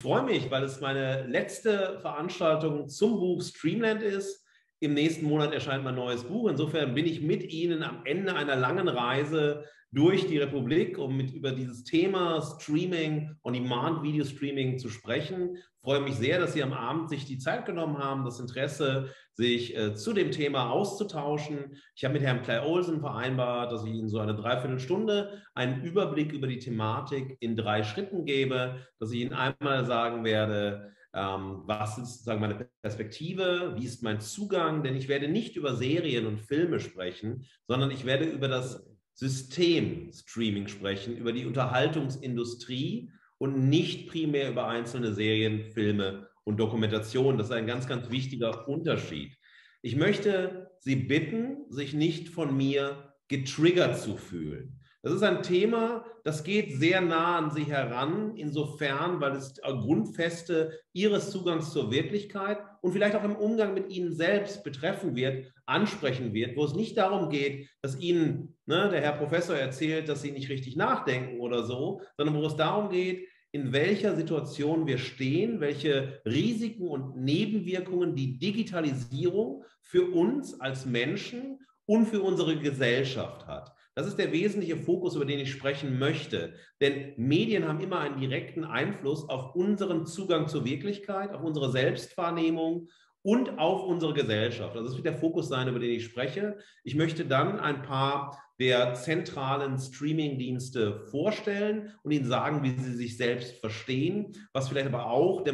freue mich, weil es meine letzte Veranstaltung zum Buch Streamland ist. Im nächsten Monat erscheint mein neues Buch. Insofern bin ich mit Ihnen am Ende einer langen Reise durch die Republik, um über dieses Thema Streaming, On-Demand-Video-Streaming zu sprechen. Ich freue mich sehr, dass Sie am Abend sich die Zeit genommen haben, das Interesse, sich zu dem Thema auszutauschen. Ich habe mit Herrn Clay Olsen vereinbart, dass ich Ihnen so eine Dreiviertelstunde einen Überblick über die Thematik in 3 Schritten gebe, dass ich Ihnen einmal sagen werde, was ist sozusagen meine Perspektive, wie ist mein Zugang, denn ich werde nicht über Serien und Filme sprechen, sondern ich werde über das System Streaming sprechen, über die Unterhaltungsindustrie und nicht primär über einzelne Serien, Filme und Dokumentationen. Das ist ein ganz, ganz wichtiger Unterschied. Ich möchte Sie bitten, sich nicht von mir getriggert zu fühlen. Das ist ein Thema, das geht sehr nah an Sie heran, insofern, weil es Grundfeste Ihres Zugangs zur Wirklichkeit und vielleicht auch im Umgang mit Ihnen selbst betreffen wird, ansprechen wird, wo es nicht darum geht, dass Ihnen der Herr Professor erzählt, dass Sie nicht richtig nachdenken oder so, sondern wo es darum geht, in welcher Situation wir stehen, welche Risiken und Nebenwirkungen die Digitalisierung für uns als Menschen und für unsere Gesellschaft hat. Das ist der wesentliche Fokus, über den ich sprechen möchte. Denn Medien haben immer einen direkten Einfluss auf unseren Zugang zur Wirklichkeit, auf unsere Selbstwahrnehmung und auf unsere Gesellschaft. Also das wird der Fokus sein, über den ich spreche. Ich möchte dann ein paar der zentralen Streaming-Dienste vorstellen und Ihnen sagen, wie sie sich selbst verstehen, was vielleicht aber auch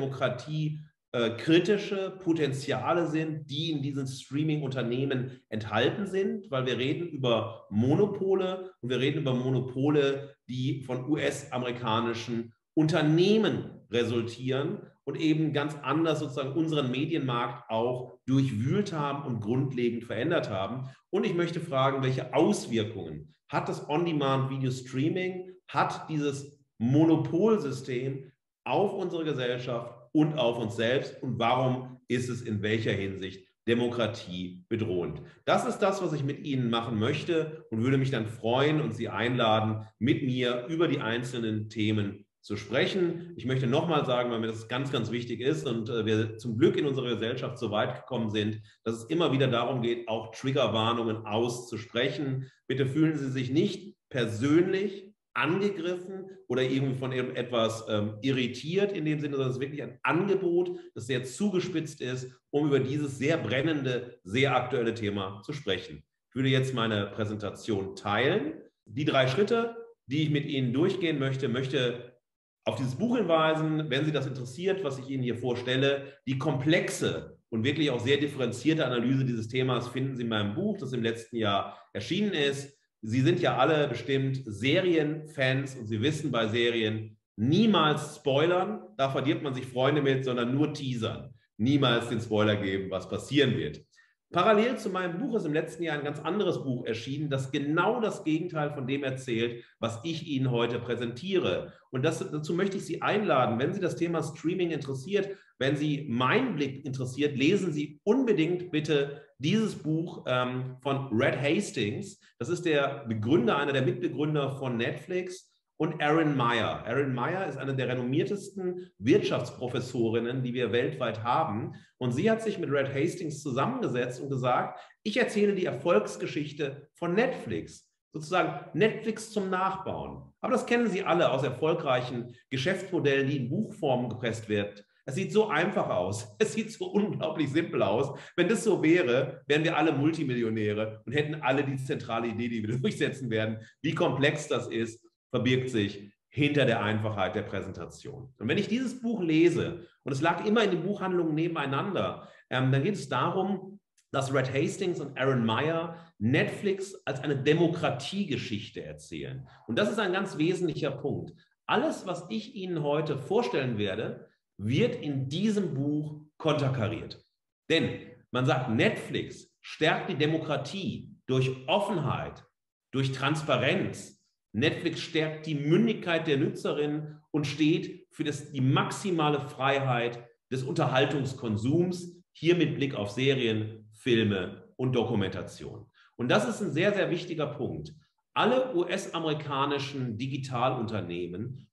demokratiekritische Potenziale sind, die in diesen Streaming-Unternehmen enthalten sind, weil wir reden über Monopole und wir reden über Monopole, die von US-amerikanischen Unternehmen resultieren und eben ganz anders sozusagen unseren Medienmarkt auch durchwühlt haben und grundlegend verändert haben. Und ich möchte fragen, welche Auswirkungen hat das On-Demand-Video-Streaming, hat dieses Monopolsystem auf unsere Gesellschaft und auf uns selbst und warum ist es in welcher Hinsicht Demokratie bedrohend? Das ist das, was ich mit Ihnen machen möchte und würde mich dann freuen und Sie einladen, mit mir über die einzelnen Themen zu sprechen. Ich möchte nochmal sagen, weil mir das ganz, ganz wichtig ist und wir zum Glück in unserer Gesellschaft so weit gekommen sind, dass es immer wieder darum geht, auch Triggerwarnungen auszusprechen. Bitte fühlen Sie sich nicht persönlich angegriffen oder irgendwie von etwas irritiert in dem Sinne, sondern es ist wirklich ein Angebot, das sehr zugespitzt ist, um über dieses sehr brennende, sehr aktuelle Thema zu sprechen. Ich würde jetzt meine Präsentation teilen. Die 3 Schritte, die ich mit Ihnen durchgehen möchte auf dieses Buch hinweisen, wenn Sie das interessiert, was ich Ihnen hier vorstelle. Die komplexe und wirklich auch sehr differenzierte Analyse dieses Themas finden Sie in meinem Buch, das im letzten Jahr erschienen ist. Sie sind ja alle bestimmt Serienfans und Sie wissen bei Serien niemals spoilern, da verliert man sich Freunde mit, sondern nur teasern. Niemals den Spoiler geben, was passieren wird. Parallel zu meinem Buch ist im letzten Jahr ein ganz anderes Buch erschienen, das genau das Gegenteil von dem erzählt, was ich Ihnen heute präsentiere. Und dazu möchte ich Sie einladen, wenn Sie das Thema Streaming interessiert, wenn Sie meinen Blick interessiert, lesen Sie unbedingt bitte dieses Buch von Reed Hastings. Das ist der Begründer, einer der Mitbegründer von Netflix. Und Erin Meyer. Erin Meyer ist eine der renommiertesten Wirtschaftsprofessorinnen, die wir weltweit haben. Und sie hat sich mit Reed Hastings zusammengesetzt und gesagt, ich erzähle die Erfolgsgeschichte von Netflix. Sozusagen Netflix zum Nachbauen. Aber das kennen Sie alle aus erfolgreichen Geschäftsmodellen, die in Buchform gepresst werden. Es sieht so einfach aus. Es sieht so unglaublich simpel aus. Wenn das so wäre, wären wir alle Multimillionäre und hätten alle die zentrale Idee, die wir durchsetzen werden. Wie komplex das ist, verbirgt sich hinter der Einfachheit der Präsentation. Und wenn ich dieses Buch lese, und es lag immer in den Buchhandlungen nebeneinander, dann geht es darum, dass Reed Hastings und Erin Meyer Netflix als eine Demokratiegeschichte erzählen. Und das ist ein ganz wesentlicher Punkt. Alles, was ich Ihnen heute vorstellen werde, wird in diesem Buch konterkariert. Denn man sagt, Netflix stärkt die Demokratie durch Offenheit, durch Transparenz. Netflix stärkt die Mündigkeit der Nutzerinnen und steht für die maximale Freiheit des Unterhaltungskonsums, hier mit Blick auf Serien, Filme und Dokumentation. Und das ist ein sehr, sehr wichtiger Punkt. Alle US-amerikanischen Digitalunternehmen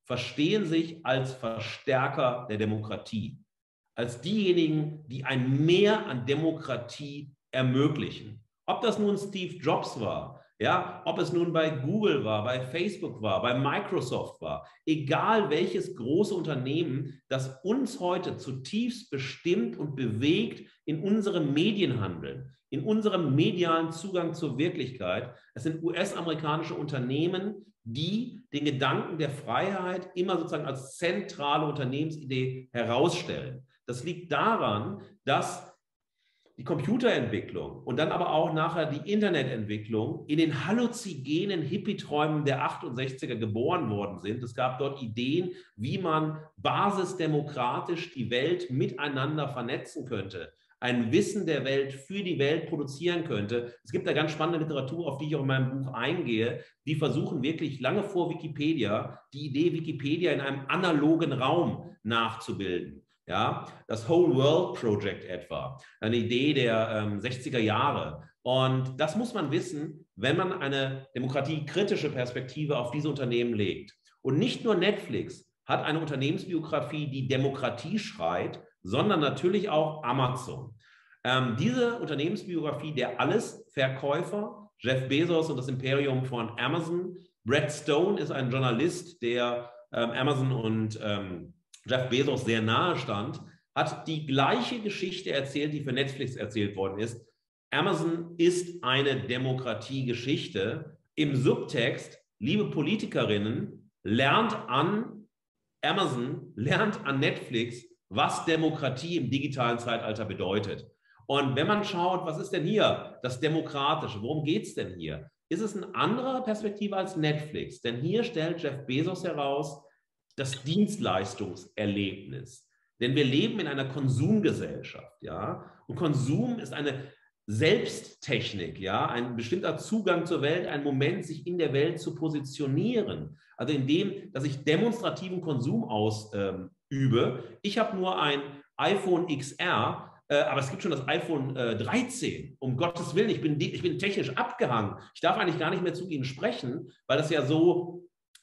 verstehen sich als Verstärker der Demokratie, als diejenigen, die ein Mehr an Demokratie ermöglichen. Ob das nun Steve Jobs war, ja, ob es nun bei Google war, bei Facebook war, bei Microsoft war, egal welches große Unternehmen, das uns heute zutiefst bestimmt und bewegt in unserem Medienhandeln, in unserem medialen Zugang zur Wirklichkeit. Es sind US-amerikanische Unternehmen, die den Gedanken der Freiheit immer sozusagen als zentrale Unternehmensidee herausstellen. Das liegt daran, dass die Computerentwicklung und dann aber auch nachher die Internetentwicklung in den halluzinogenen Hippie-Träumen der 68er geboren worden sind. Es gab dort Ideen, wie man basisdemokratisch die Welt miteinander vernetzen könnte, ein Wissen der Welt für die Welt produzieren könnte. Es gibt da ganz spannende Literatur, auf die ich auch in meinem Buch eingehe, die versuchen wirklich lange vor Wikipedia die Idee Wikipedia in einem analogen Raum nachzubilden. Ja, das Whole World Project etwa, eine Idee der 60er Jahre. Und das muss man wissen, wenn man eine demokratiekritische Perspektive auf diese Unternehmen legt. Und nicht nur Netflix hat eine Unternehmensbiografie, die Demokratie schreit, sondern natürlich auch Amazon. Diese Unternehmensbiografie der Allesverkäufer, Jeff Bezos und das Imperium von Amazon. Brad Stone ist ein Journalist, der Amazon und Jeff Bezos sehr nahe stand, hat die gleiche Geschichte erzählt, die für Netflix erzählt worden ist. Amazon ist eine Demokratiegeschichte. Im Subtext, liebe Politikerinnen, lernt an Amazon, lernt an Netflix, was Demokratie im digitalen Zeitalter bedeutet. Und wenn man schaut, was ist denn hier das Demokratische, worum geht es denn hier? Ist es eine andere Perspektive als Netflix? Denn hier stellt Jeff Bezos heraus, das Dienstleistungserlebnis. Denn wir leben in einer Konsumgesellschaft, ja, und Konsum ist eine Selbsttechnik, ja, ein bestimmter Zugang zur Welt, ein Moment, sich in der Welt zu positionieren. Also indem, dass ich demonstrativen Konsum ausübe. Ich habe nur ein iPhone XR, aber es gibt schon das iPhone 13. Um Gottes Willen, ich bin technisch abgehangen. Ich darf eigentlich gar nicht mehr zu Ihnen sprechen, weil das ja so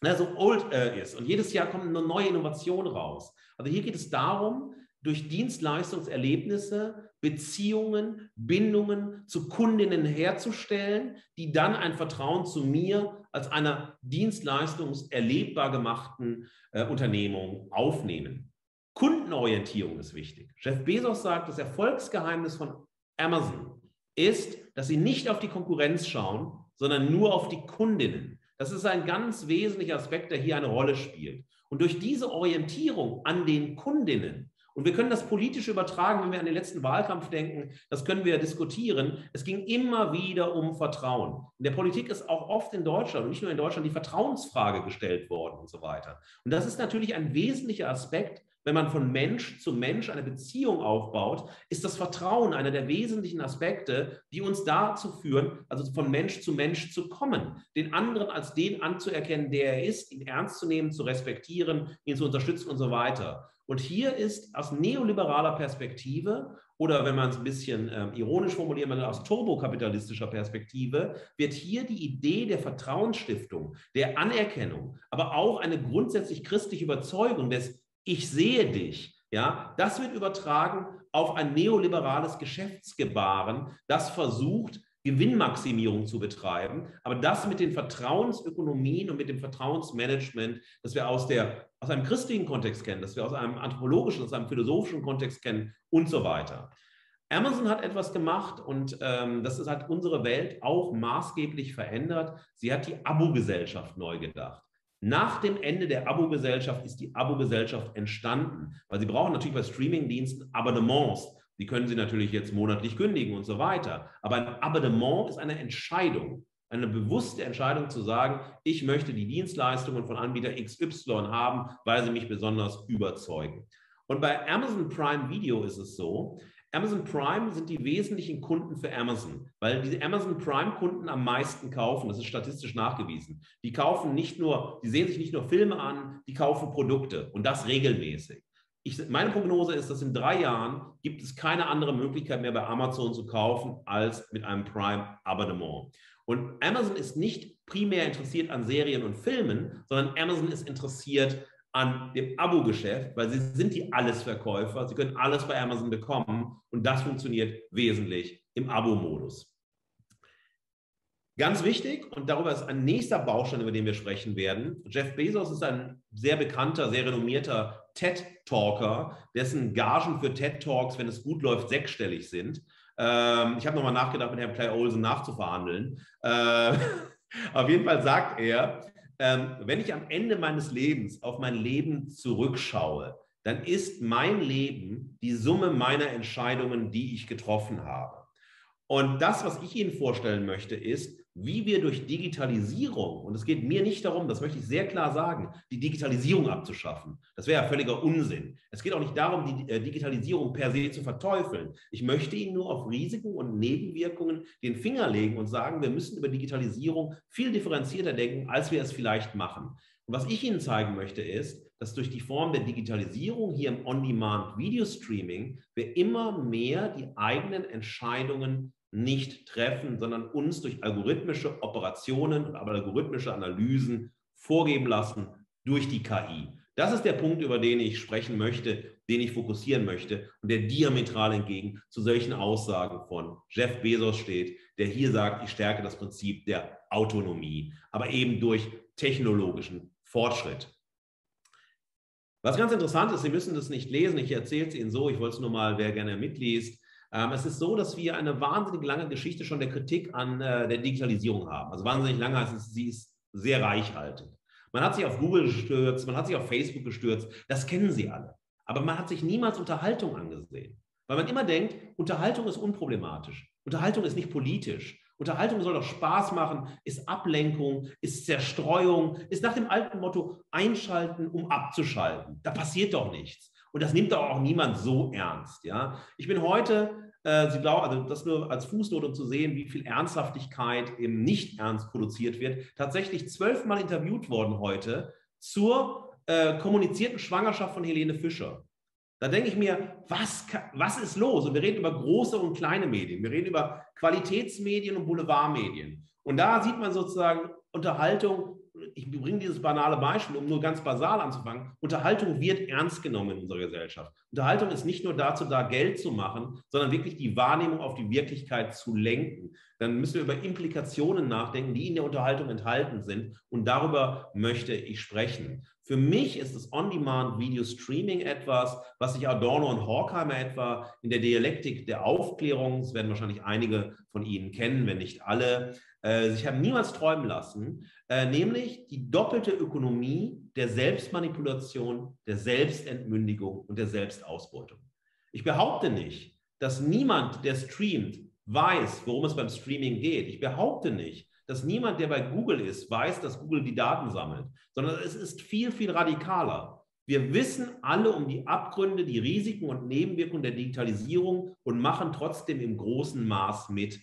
old ist. Und jedes Jahr kommt eine neue Innovation raus. Also hier geht es darum, durch Dienstleistungserlebnisse Beziehungen, Bindungen zu Kundinnen herzustellen, die dann ein Vertrauen zu mir als einer dienstleistungserlebbar gemachten Unternehmung aufnehmen. Kundenorientierung ist wichtig. Jeff Bezos sagt, das Erfolgsgeheimnis von Amazon ist, dass sie nicht auf die Konkurrenz schauen, sondern nur auf die Kundinnen. Das ist ein ganz wesentlicher Aspekt, der hier eine Rolle spielt. Und durch diese Orientierung an den Kundinnen, und wir können das politisch übertragen, wenn wir an den letzten Wahlkampf denken, das können wir diskutieren, es ging immer wieder um Vertrauen. In der Politik ist auch oft in Deutschland, und nicht nur in Deutschland, die Vertrauensfrage gestellt worden und so weiter. Und das ist natürlich ein wesentlicher Aspekt, wenn man von Mensch zu Mensch eine Beziehung aufbaut, ist das Vertrauen einer der wesentlichen Aspekte, die uns dazu führen, also von Mensch zu kommen, den anderen als den anzuerkennen, der er ist, ihn ernst zu nehmen, zu respektieren, ihn zu unterstützen und so weiter. Und hier ist aus neoliberaler Perspektive oder wenn man es ein bisschen ironisch formuliert, aus turbokapitalistischer Perspektive, wird hier die Idee der Vertrauensstiftung, der Anerkennung, aber auch eine grundsätzlich christliche Überzeugung des Ich sehe dich, ja, das wird übertragen auf ein neoliberales Geschäftsgebaren, das versucht, Gewinnmaximierung zu betreiben, aber das mit den Vertrauensökonomien und mit dem Vertrauensmanagement, das wir aus einem christlichen Kontext kennen, das wir aus einem anthropologischen, aus einem philosophischen Kontext kennen und so weiter. Amazon hat etwas gemacht und das hat unsere Welt auch maßgeblich verändert. Sie hat die Abo-Gesellschaft neu gedacht. Nach dem Ende der Abo-Gesellschaft ist die Abo-Gesellschaft entstanden, weil Sie brauchen natürlich bei Streaming-Diensten Abonnements. Die können Sie natürlich jetzt monatlich kündigen und so weiter. Aber ein Abonnement ist eine Entscheidung, eine bewusste Entscheidung zu sagen, ich möchte die Dienstleistungen von Anbieter XY haben, weil sie mich besonders überzeugen. Und bei Amazon Prime Video ist es so, Amazon Prime sind die wesentlichen Kunden für Amazon, weil diese Amazon Prime-Kunden am meisten kaufen, das ist statistisch nachgewiesen. Die sehen sich nicht nur Filme an, die kaufen Produkte und das regelmäßig. Meine Prognose ist, dass in 3 Jahren gibt es keine andere Möglichkeit mehr bei Amazon zu kaufen als mit einem Prime-Abonnement. Und Amazon ist nicht primär interessiert an Serien und Filmen, sondern Amazon ist interessiert an dem Abo-Geschäft, weil sie sind die Allesverkäufer. Sie können alles bei Amazon bekommen und das funktioniert wesentlich im Abo-Modus. Ganz wichtig, und darüber ist ein nächster Baustein, über den wir sprechen werden. Jeff Bezos ist ein sehr bekannter, sehr renommierter TED-Talker, dessen Gagen für TED-Talks, wenn es gut läuft, sechsstellig sind. Ich habe nochmal nachgedacht, mit Herrn Clay Olsen nachzuverhandeln. Auf jeden Fall sagt er, wenn ich am Ende meines Lebens auf mein Leben zurückschaue, dann ist mein Leben die Summe meiner Entscheidungen, die ich getroffen habe. Und das, was ich Ihnen vorstellen möchte, ist, wie wir durch Digitalisierung, und es geht mir nicht darum, das möchte ich sehr klar sagen, die Digitalisierung abzuschaffen. Das wäre ja völliger Unsinn. Es geht auch nicht darum, die Digitalisierung per se zu verteufeln. Ich möchte Ihnen nur auf Risiken und Nebenwirkungen den Finger legen und sagen, wir müssen über Digitalisierung viel differenzierter denken, als wir es vielleicht machen. Und was ich Ihnen zeigen möchte, ist, dass durch die Form der Digitalisierung hier im On-Demand-Video-Streaming wir immer mehr die eigenen Entscheidungen nicht treffen, sondern uns durch algorithmische Operationen und algorithmische Analysen vorgeben lassen durch die KI. Das ist der Punkt, über den ich sprechen möchte, den ich fokussieren möchte und der diametral entgegen zu solchen Aussagen von Jeff Bezos steht, der hier sagt, ich stärke das Prinzip der Autonomie, aber eben durch technologischen Fortschritt. Was ganz interessant ist, Sie müssen das nicht lesen, ich erzähle es Ihnen so, ich wollte es nur mal, wer gerne mitliest. Es ist so, dass wir eine wahnsinnig lange Geschichte schon der Kritik an der Digitalisierung haben. Also wahnsinnig lange, heißt es, sie ist sehr reichhaltig. Man hat sich auf Google gestürzt, man hat sich auf Facebook gestürzt, das kennen Sie alle. Aber man hat sich niemals Unterhaltung angesehen. Weil man immer denkt, Unterhaltung ist unproblematisch. Unterhaltung ist nicht politisch. Unterhaltung soll doch Spaß machen, ist Ablenkung, ist Zerstreuung, ist nach dem alten Motto einschalten, um abzuschalten. Da passiert doch nichts. Und das nimmt doch auch niemand so ernst. Ja? Ich bin heute, Sie glauben, also das nur als Fußnote, um zu sehen, wie viel Ernsthaftigkeit im Nicht-Ernst produziert wird, tatsächlich 12-mal interviewt worden heute zur kommunizierten Schwangerschaft von Helene Fischer. Da denke ich mir, was ist los? Und wir reden über große und kleine Medien. Wir reden über Qualitätsmedien und Boulevardmedien. Und da sieht man sozusagen Unterhaltung. Ich bringe dieses banale Beispiel, um nur ganz basal anzufangen. Unterhaltung wird ernst genommen in unserer Gesellschaft. Unterhaltung ist nicht nur dazu da, Geld zu machen, sondern wirklich die Wahrnehmung auf die Wirklichkeit zu lenken. Dann müssen wir über Implikationen nachdenken, die in der Unterhaltung enthalten sind. Und darüber möchte ich sprechen. Für mich ist das On-Demand-Video-Streaming etwas, was sich Adorno und Horkheimer etwa in der Dialektik der Aufklärung, das werden wahrscheinlich einige von Ihnen kennen, wenn nicht alle, sich haben niemals träumen lassen, nämlich die doppelte Ökonomie der Selbstmanipulation, der Selbstentmündigung und der Selbstausbeutung. Ich behaupte nicht, dass niemand, der streamt, weiß, worum es beim Streaming geht. Ich behaupte nicht, dass niemand, der bei Google ist, weiß, dass Google die Daten sammelt, sondern es ist viel, viel radikaler. Wir wissen alle um die Abgründe, die Risiken und Nebenwirkungen der Digitalisierung und machen trotzdem im großen Maß mit.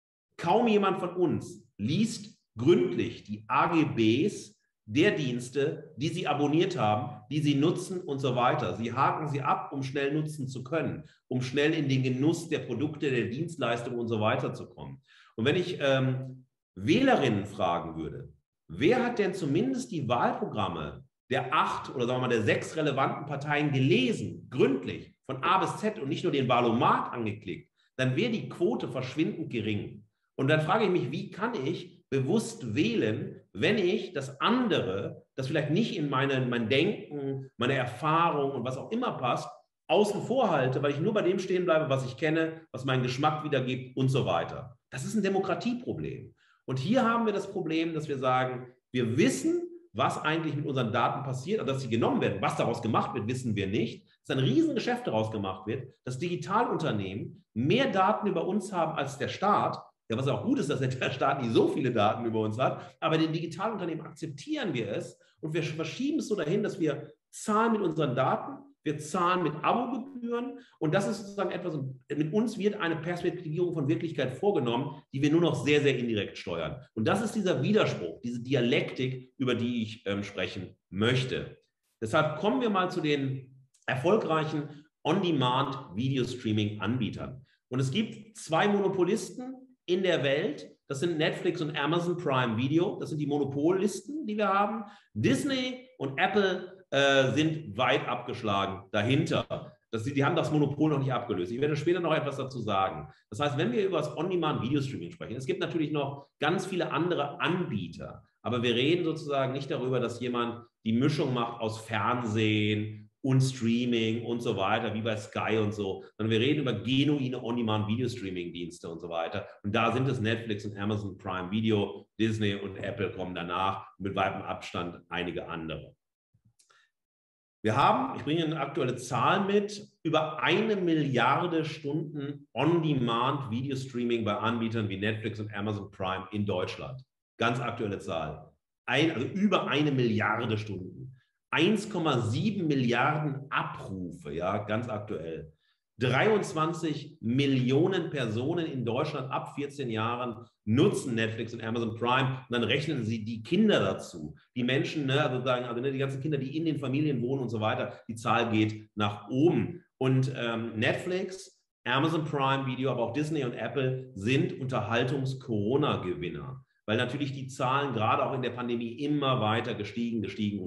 Kaum jemand von uns liest gründlich die AGBs der Dienste, die Sie abonniert haben, die Sie nutzen und so weiter. Sie haken sie ab, um schnell nutzen zu können, um schnell in den Genuss der Produkte, der Dienstleistungen und so weiter zu kommen. Und wenn ich Wählerinnen fragen würde, wer hat denn zumindest die Wahlprogramme der 8 oder sagen wir mal der 6 relevanten Parteien gelesen, gründlich, von A bis Z und nicht nur den Wahlomat angeklickt, dann wäre die Quote verschwindend gering. Und dann frage ich mich, wie kann ich bewusst wählen, wenn ich das andere, das vielleicht nicht in mein Denken, meine Erfahrung und was auch immer passt, außen vor halte, weil ich nur bei dem stehen bleibe, was ich kenne, was meinen Geschmack wiedergibt und so weiter. Das ist ein Demokratieproblem. Und hier haben wir das Problem, dass wir sagen, wir wissen, was eigentlich mit unseren Daten passiert, also dass sie genommen werden. Was daraus gemacht wird, wissen wir nicht. Dass ein Riesengeschäft daraus gemacht wird, dass Digitalunternehmen mehr Daten über uns haben als der Staat. Ja, was auch gut ist, dass der Staat nicht so viele Daten über uns hat. Aber den Digitalunternehmen akzeptieren wir es und wir verschieben es so dahin, dass wir zahlen mit unseren Daten, wir zahlen mit Abogebühren und das ist sozusagen etwas, mit uns wird eine Perspektivierung von Wirklichkeit vorgenommen, die wir nur noch sehr, sehr indirekt steuern. Und das ist dieser Widerspruch, diese Dialektik, über die ich sprechen möchte. Deshalb kommen wir mal zu den erfolgreichen On-Demand-Video-Streaming-Anbietern. Und es gibt 2 Monopolisten in der Welt. Das sind Netflix und Amazon Prime Video. Das sind die Monopollisten, die wir haben. Disney und Apple sind weit abgeschlagen dahinter. Die haben das Monopol noch nicht abgelöst. Ich werde später noch etwas dazu sagen. Das heißt, wenn wir über das On-Demand-Video-Streaming sprechen, es gibt natürlich noch ganz viele andere Anbieter, aber wir reden sozusagen nicht darüber, dass jemand die Mischung macht aus Fernsehen und Streaming und so weiter, wie bei Sky und so, sondern wir reden über genuine On-Demand-Video-Streaming-Dienste und so weiter. Und da sind es Netflix und Amazon Prime Video, Disney und Apple kommen danach, mit weitem Abstand einige andere. Wir haben, ich bringe eine aktuelle Zahl mit, über 1 Milliarde Stunden On-Demand-Video-Streaming bei Anbietern wie Netflix und Amazon Prime in Deutschland. Ganz aktuelle Zahl. Also über 1 Milliarde Stunden. 1,7 Milliarden Abrufe, ja, ganz aktuell. 23 Millionen Personen in Deutschland ab 14 Jahren nutzen Netflix und Amazon Prime und dann rechnen sie die Kinder dazu. Die Menschen, ne, also die ganzen Kinder, die in den Familien wohnen und so weiter, die Zahl geht nach oben. Und Netflix, Amazon Prime Video, aber auch Disney und Apple sind Unterhaltungs-Corona-Gewinner, weil natürlich die Zahlen gerade auch in der Pandemie immer weiter gestiegen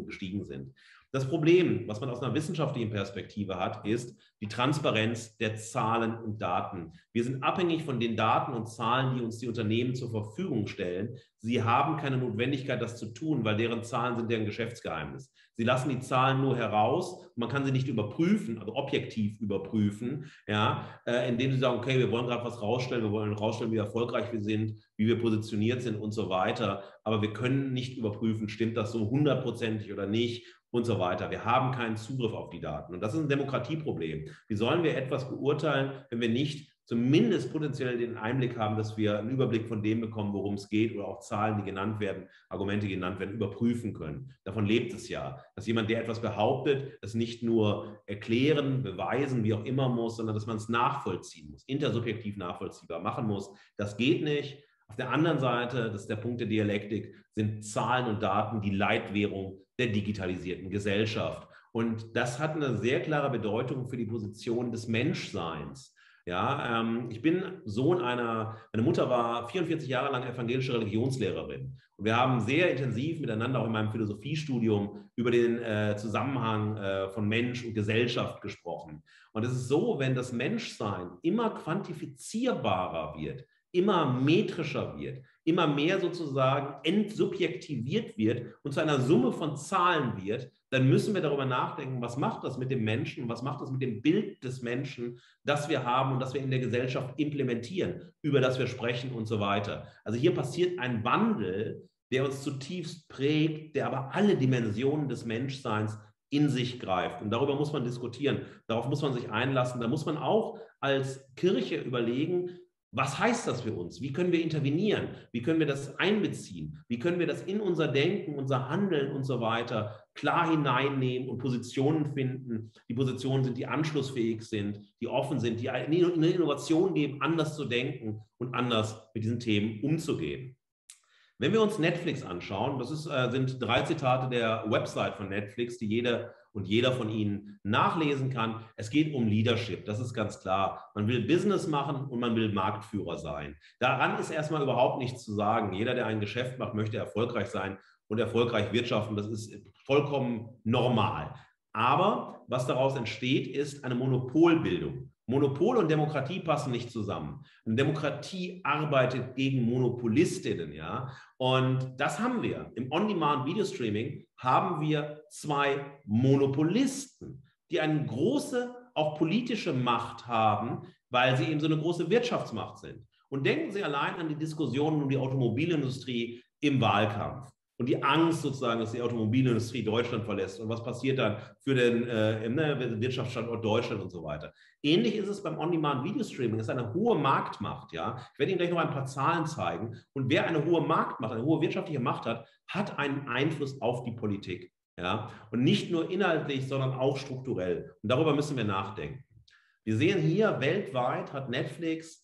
sind. Das Problem, was man aus einer wissenschaftlichen Perspektive hat, ist die Transparenz der Zahlen und Daten. Wir sind abhängig von den Daten und Zahlen, die uns die Unternehmen zur Verfügung stellen. Sie haben keine Notwendigkeit, das zu tun, weil deren Zahlen sind deren Geschäftsgeheimnis. Sie lassen die Zahlen nur heraus. Man kann sie nicht überprüfen, also objektiv überprüfen, ja, indem sie sagen, okay, wir wollen gerade was rausstellen, wir wollen rausstellen, wie erfolgreich wir sind, wie wir positioniert sind und so weiter. Aber wir können nicht überprüfen, stimmt das so 100%ig oder nicht und so weiter. Wir haben keinen Zugriff auf die Daten. Und das ist ein Demokratieproblem. Wie sollen wir etwas beurteilen, wenn wir nicht zumindest potenziell den Einblick haben, dass wir einen Überblick von dem bekommen, worum es geht, oder auch Zahlen, die genannt werden, Argumente genannt werden, überprüfen können. Davon lebt es ja, dass jemand, der etwas behauptet, es nicht nur erklären, beweisen, wie auch immer muss, sondern dass man es nachvollziehen muss, intersubjektiv nachvollziehbar machen muss. Das geht nicht. Auf der anderen Seite, das ist der Punkt der Dialektik, sind Zahlen und Daten die Leitwährung der digitalisierten Gesellschaft. Und das hat eine sehr klare Bedeutung für die Position des Menschseins. Ja, ich bin Sohn meine Mutter war 44 Jahre lang evangelische Religionslehrerin. Und wir haben sehr intensiv miteinander auch in meinem Philosophiestudium über den Zusammenhang von Mensch und Gesellschaft gesprochen. Und es ist so, wenn das Menschsein immer quantifizierbarer wird, immer metrischer wird, immer mehr sozusagen entsubjektiviert wird und zu einer Summe von Zahlen wird, dann müssen wir darüber nachdenken, was macht das mit dem Menschen, was macht das mit dem Bild des Menschen, das wir haben und das wir in der Gesellschaft implementieren, über das wir sprechen und so weiter. Also hier passiert ein Wandel, der uns zutiefst prägt, der aber alle Dimensionen des Menschseins in sich greift. Und darüber muss man diskutieren, darauf muss man sich einlassen. Da muss man auch als Kirche überlegen, was heißt das für uns? Wie können wir intervenieren? Wie können wir das einbeziehen? Wie können wir das in unser Denken, unser Handeln und so weiter klar hineinnehmen und Positionen finden? Die Positionen sind, die anschlussfähig sind, die offen sind, die eine Innovation geben, anders zu denken und anders mit diesen Themen umzugehen. Wenn wir uns Netflix anschauen, das sind 3 Zitate der Website von Netflix, die jeder und jeder von Ihnen nachlesen kann. Es geht um Leadership, das ist ganz klar. Man will Business machen und man will Marktführer sein. Daran ist erstmal überhaupt nichts zu sagen. Jeder, der ein Geschäft macht, möchte erfolgreich sein und erfolgreich wirtschaften. Das ist vollkommen normal. Aber was daraus entsteht, ist eine Monopolbildung. Monopol und Demokratie passen nicht zusammen. Und Demokratie arbeitet gegen Monopolistinnen, ja. Und das haben wir. Im On-Demand-Video-Streaming haben wir 2 Monopolisten, die eine große, auch politische Macht haben, weil sie eben so eine große Wirtschaftsmacht sind. Und denken Sie allein an die Diskussionen um die Automobilindustrie im Wahlkampf. Und die Angst sozusagen, dass die Automobilindustrie Deutschland verlässt. Und was passiert dann für den Wirtschaftsstandort Deutschland und so weiter. Ähnlich ist es beim On-Demand-Video-Streaming. Es ist eine hohe Marktmacht. Ja? Ich werde Ihnen gleich noch ein paar Zahlen zeigen. Und wer eine hohe Marktmacht, eine hohe wirtschaftliche Macht hat, hat einen Einfluss auf die Politik. Ja? Und nicht nur inhaltlich, sondern auch strukturell. Und darüber müssen wir nachdenken. Wir sehen hier, weltweit hat Netflix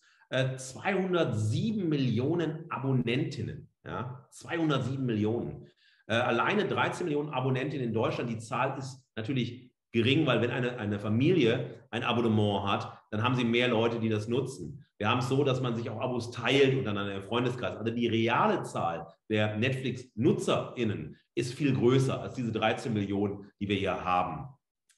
207 Millionen Abonnentinnen. Ja, 207 Millionen. Alleine 13 Millionen Abonnenten in Deutschland. Die Zahl ist natürlich gering, weil wenn eine Familie ein Abonnement hat, dann haben Sie mehr Leute, die das nutzen. Wir haben es so, dass man sich auch Abos teilt untereinander im Freundeskreis. Also die reale Zahl der Netflix-NutzerInnen ist viel größer als diese 13 Millionen, die wir hier haben.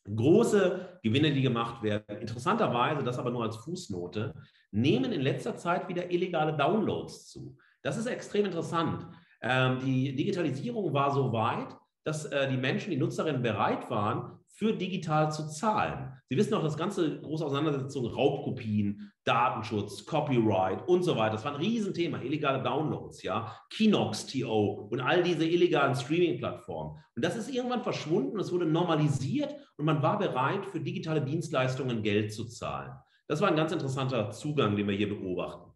Große Gewinne, die gemacht werden. Interessanterweise, das aber nur als Fußnote, nehmen in letzter Zeit wieder illegale Downloads zu. Das ist extrem interessant. Die Digitalisierung war so weit, dass die Menschen, die Nutzerinnen bereit waren, für digital zu zahlen. Sie wissen auch, das ganze große Auseinandersetzung, Raubkopien, Datenschutz, Copyright und so weiter. Das war ein Riesenthema, illegale Downloads, ja, Kinox.to und all diese illegalen Streaming-Plattformen. Und das ist irgendwann verschwunden, es wurde normalisiert und man war bereit, für digitale Dienstleistungen Geld zu zahlen. Das war ein ganz interessanter Zugang, den wir hier beobachten.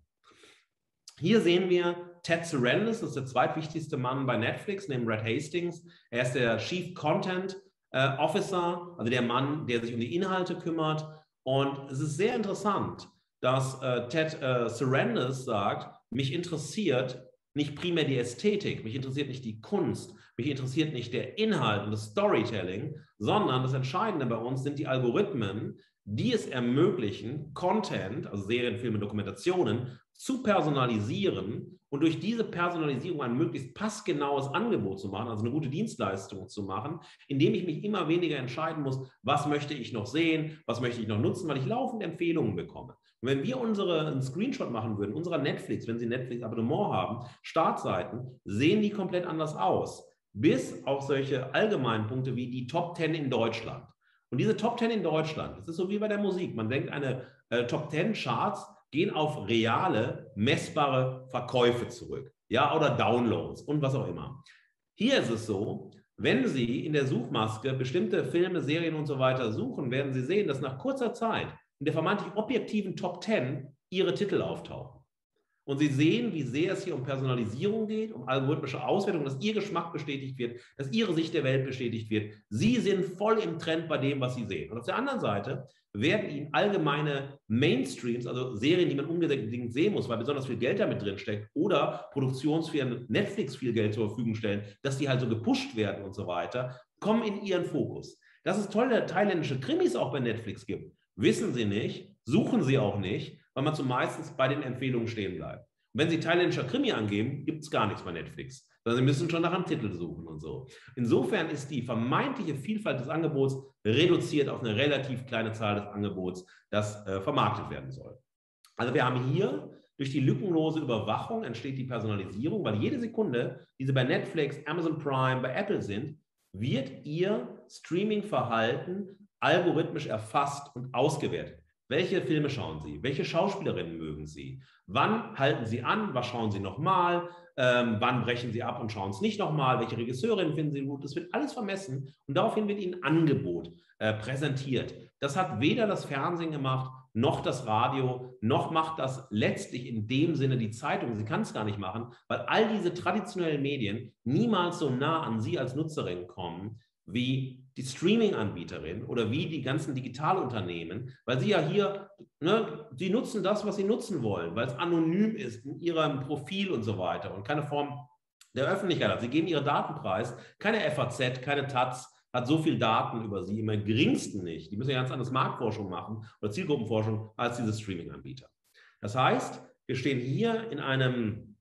Hier sehen wir Ted Sarandos, das ist der zweitwichtigste Mann bei Netflix, neben Reed Hastings. Er ist der Chief Content Officer, also der Mann, der sich um die Inhalte kümmert. Und es ist sehr interessant, dass Ted Sarandos sagt, mich interessiert nicht primär die Ästhetik, mich interessiert nicht die Kunst, mich interessiert nicht der Inhalt und das Storytelling, sondern das Entscheidende bei uns sind die Algorithmen, die es ermöglichen, Content, also Serien, Filme, Dokumentationen, zu personalisieren und durch diese Personalisierung ein möglichst passgenaues Angebot zu machen, also eine gute Dienstleistung zu machen, indem ich mich immer weniger entscheiden muss, was möchte ich noch sehen, was möchte ich noch nutzen, weil ich laufend Empfehlungen bekomme. Und wenn wir einen Screenshot machen würden, unserer Netflix, wenn Sie Netflix-Abonnement haben, Startseiten, sehen die komplett anders aus. Bis auf solche allgemeinen Punkte wie die Top 10 in Deutschland. Und diese Top 10 in Deutschland, das ist so wie bei der Musik. Man denkt, eine Top 10 Charts gehen auf reale, messbare Verkäufe zurück. Ja, oder Downloads und was auch immer. Hier ist es so, wenn Sie in der Suchmaske bestimmte Filme, Serien und so weiter suchen, werden Sie sehen, dass nach kurzer Zeit in der vermeintlich objektiven Top 10 Ihre Titel auftauchen. Und Sie sehen, wie sehr es hier um Personalisierung geht, um algorithmische Auswertung, dass Ihr Geschmack bestätigt wird, dass Ihre Sicht der Welt bestätigt wird. Sie sind voll im Trend bei dem, was Sie sehen. Und auf der anderen Seite werden Ihnen allgemeine Mainstreams, also Serien, die man unbedingt sehen muss, weil besonders viel Geld damit drin steckt, oder Produktionsfirmen Netflix viel Geld zur Verfügung stellen, dass die halt so gepusht werden und so weiter, kommen in Ihren Fokus. Dass es tolle thailändische Krimis auch bei Netflix gibt, wissen Sie nicht, suchen Sie auch nicht, weil man zumeist bei den Empfehlungen stehen bleibt. Und wenn Sie thailändischer Krimi angeben, gibt es gar nichts bei Netflix. Sondern Sie müssen schon nach einem Titel suchen und so. Insofern ist die vermeintliche Vielfalt des Angebots reduziert auf eine relativ kleine Zahl des Angebots, das vermarktet werden soll. Also wir haben hier durch die lückenlose Überwachung entsteht die Personalisierung, weil jede Sekunde, die Sie bei Netflix, Amazon Prime, bei Apple sind, wird Ihr Streaming-Verhalten algorithmisch erfasst und ausgewertet. Welche Filme schauen Sie? Welche Schauspielerinnen mögen Sie? Wann halten Sie an? Was schauen Sie nochmal? Wann brechen Sie ab und schauen es nicht nochmal? Welche Regisseurin finden Sie gut? Das wird alles vermessen und daraufhin wird Ihnen ein Angebot präsentiert. Das hat weder das Fernsehen gemacht, noch das Radio, noch macht das letztlich in dem Sinne die Zeitung. Sie kann es gar nicht machen, weil all diese traditionellen Medien niemals so nah an Sie als Nutzerin kommen, wie die Streaming-Anbieterin oder wie die ganzen Digitalunternehmen, weil sie ja hier, ne, sie nutzen das, was sie nutzen wollen, weil es anonym ist in ihrem Profil und so weiter und keine Form der Öffentlichkeit hat. Sie geben ihre Daten preis, keine FAZ, keine Taz hat so viel Daten über sie, im geringsten nicht. Die müssen ja ganz anders Marktforschung machen oder Zielgruppenforschung als diese Streaming-Anbieter. Das heißt, wir stehen hier in einem,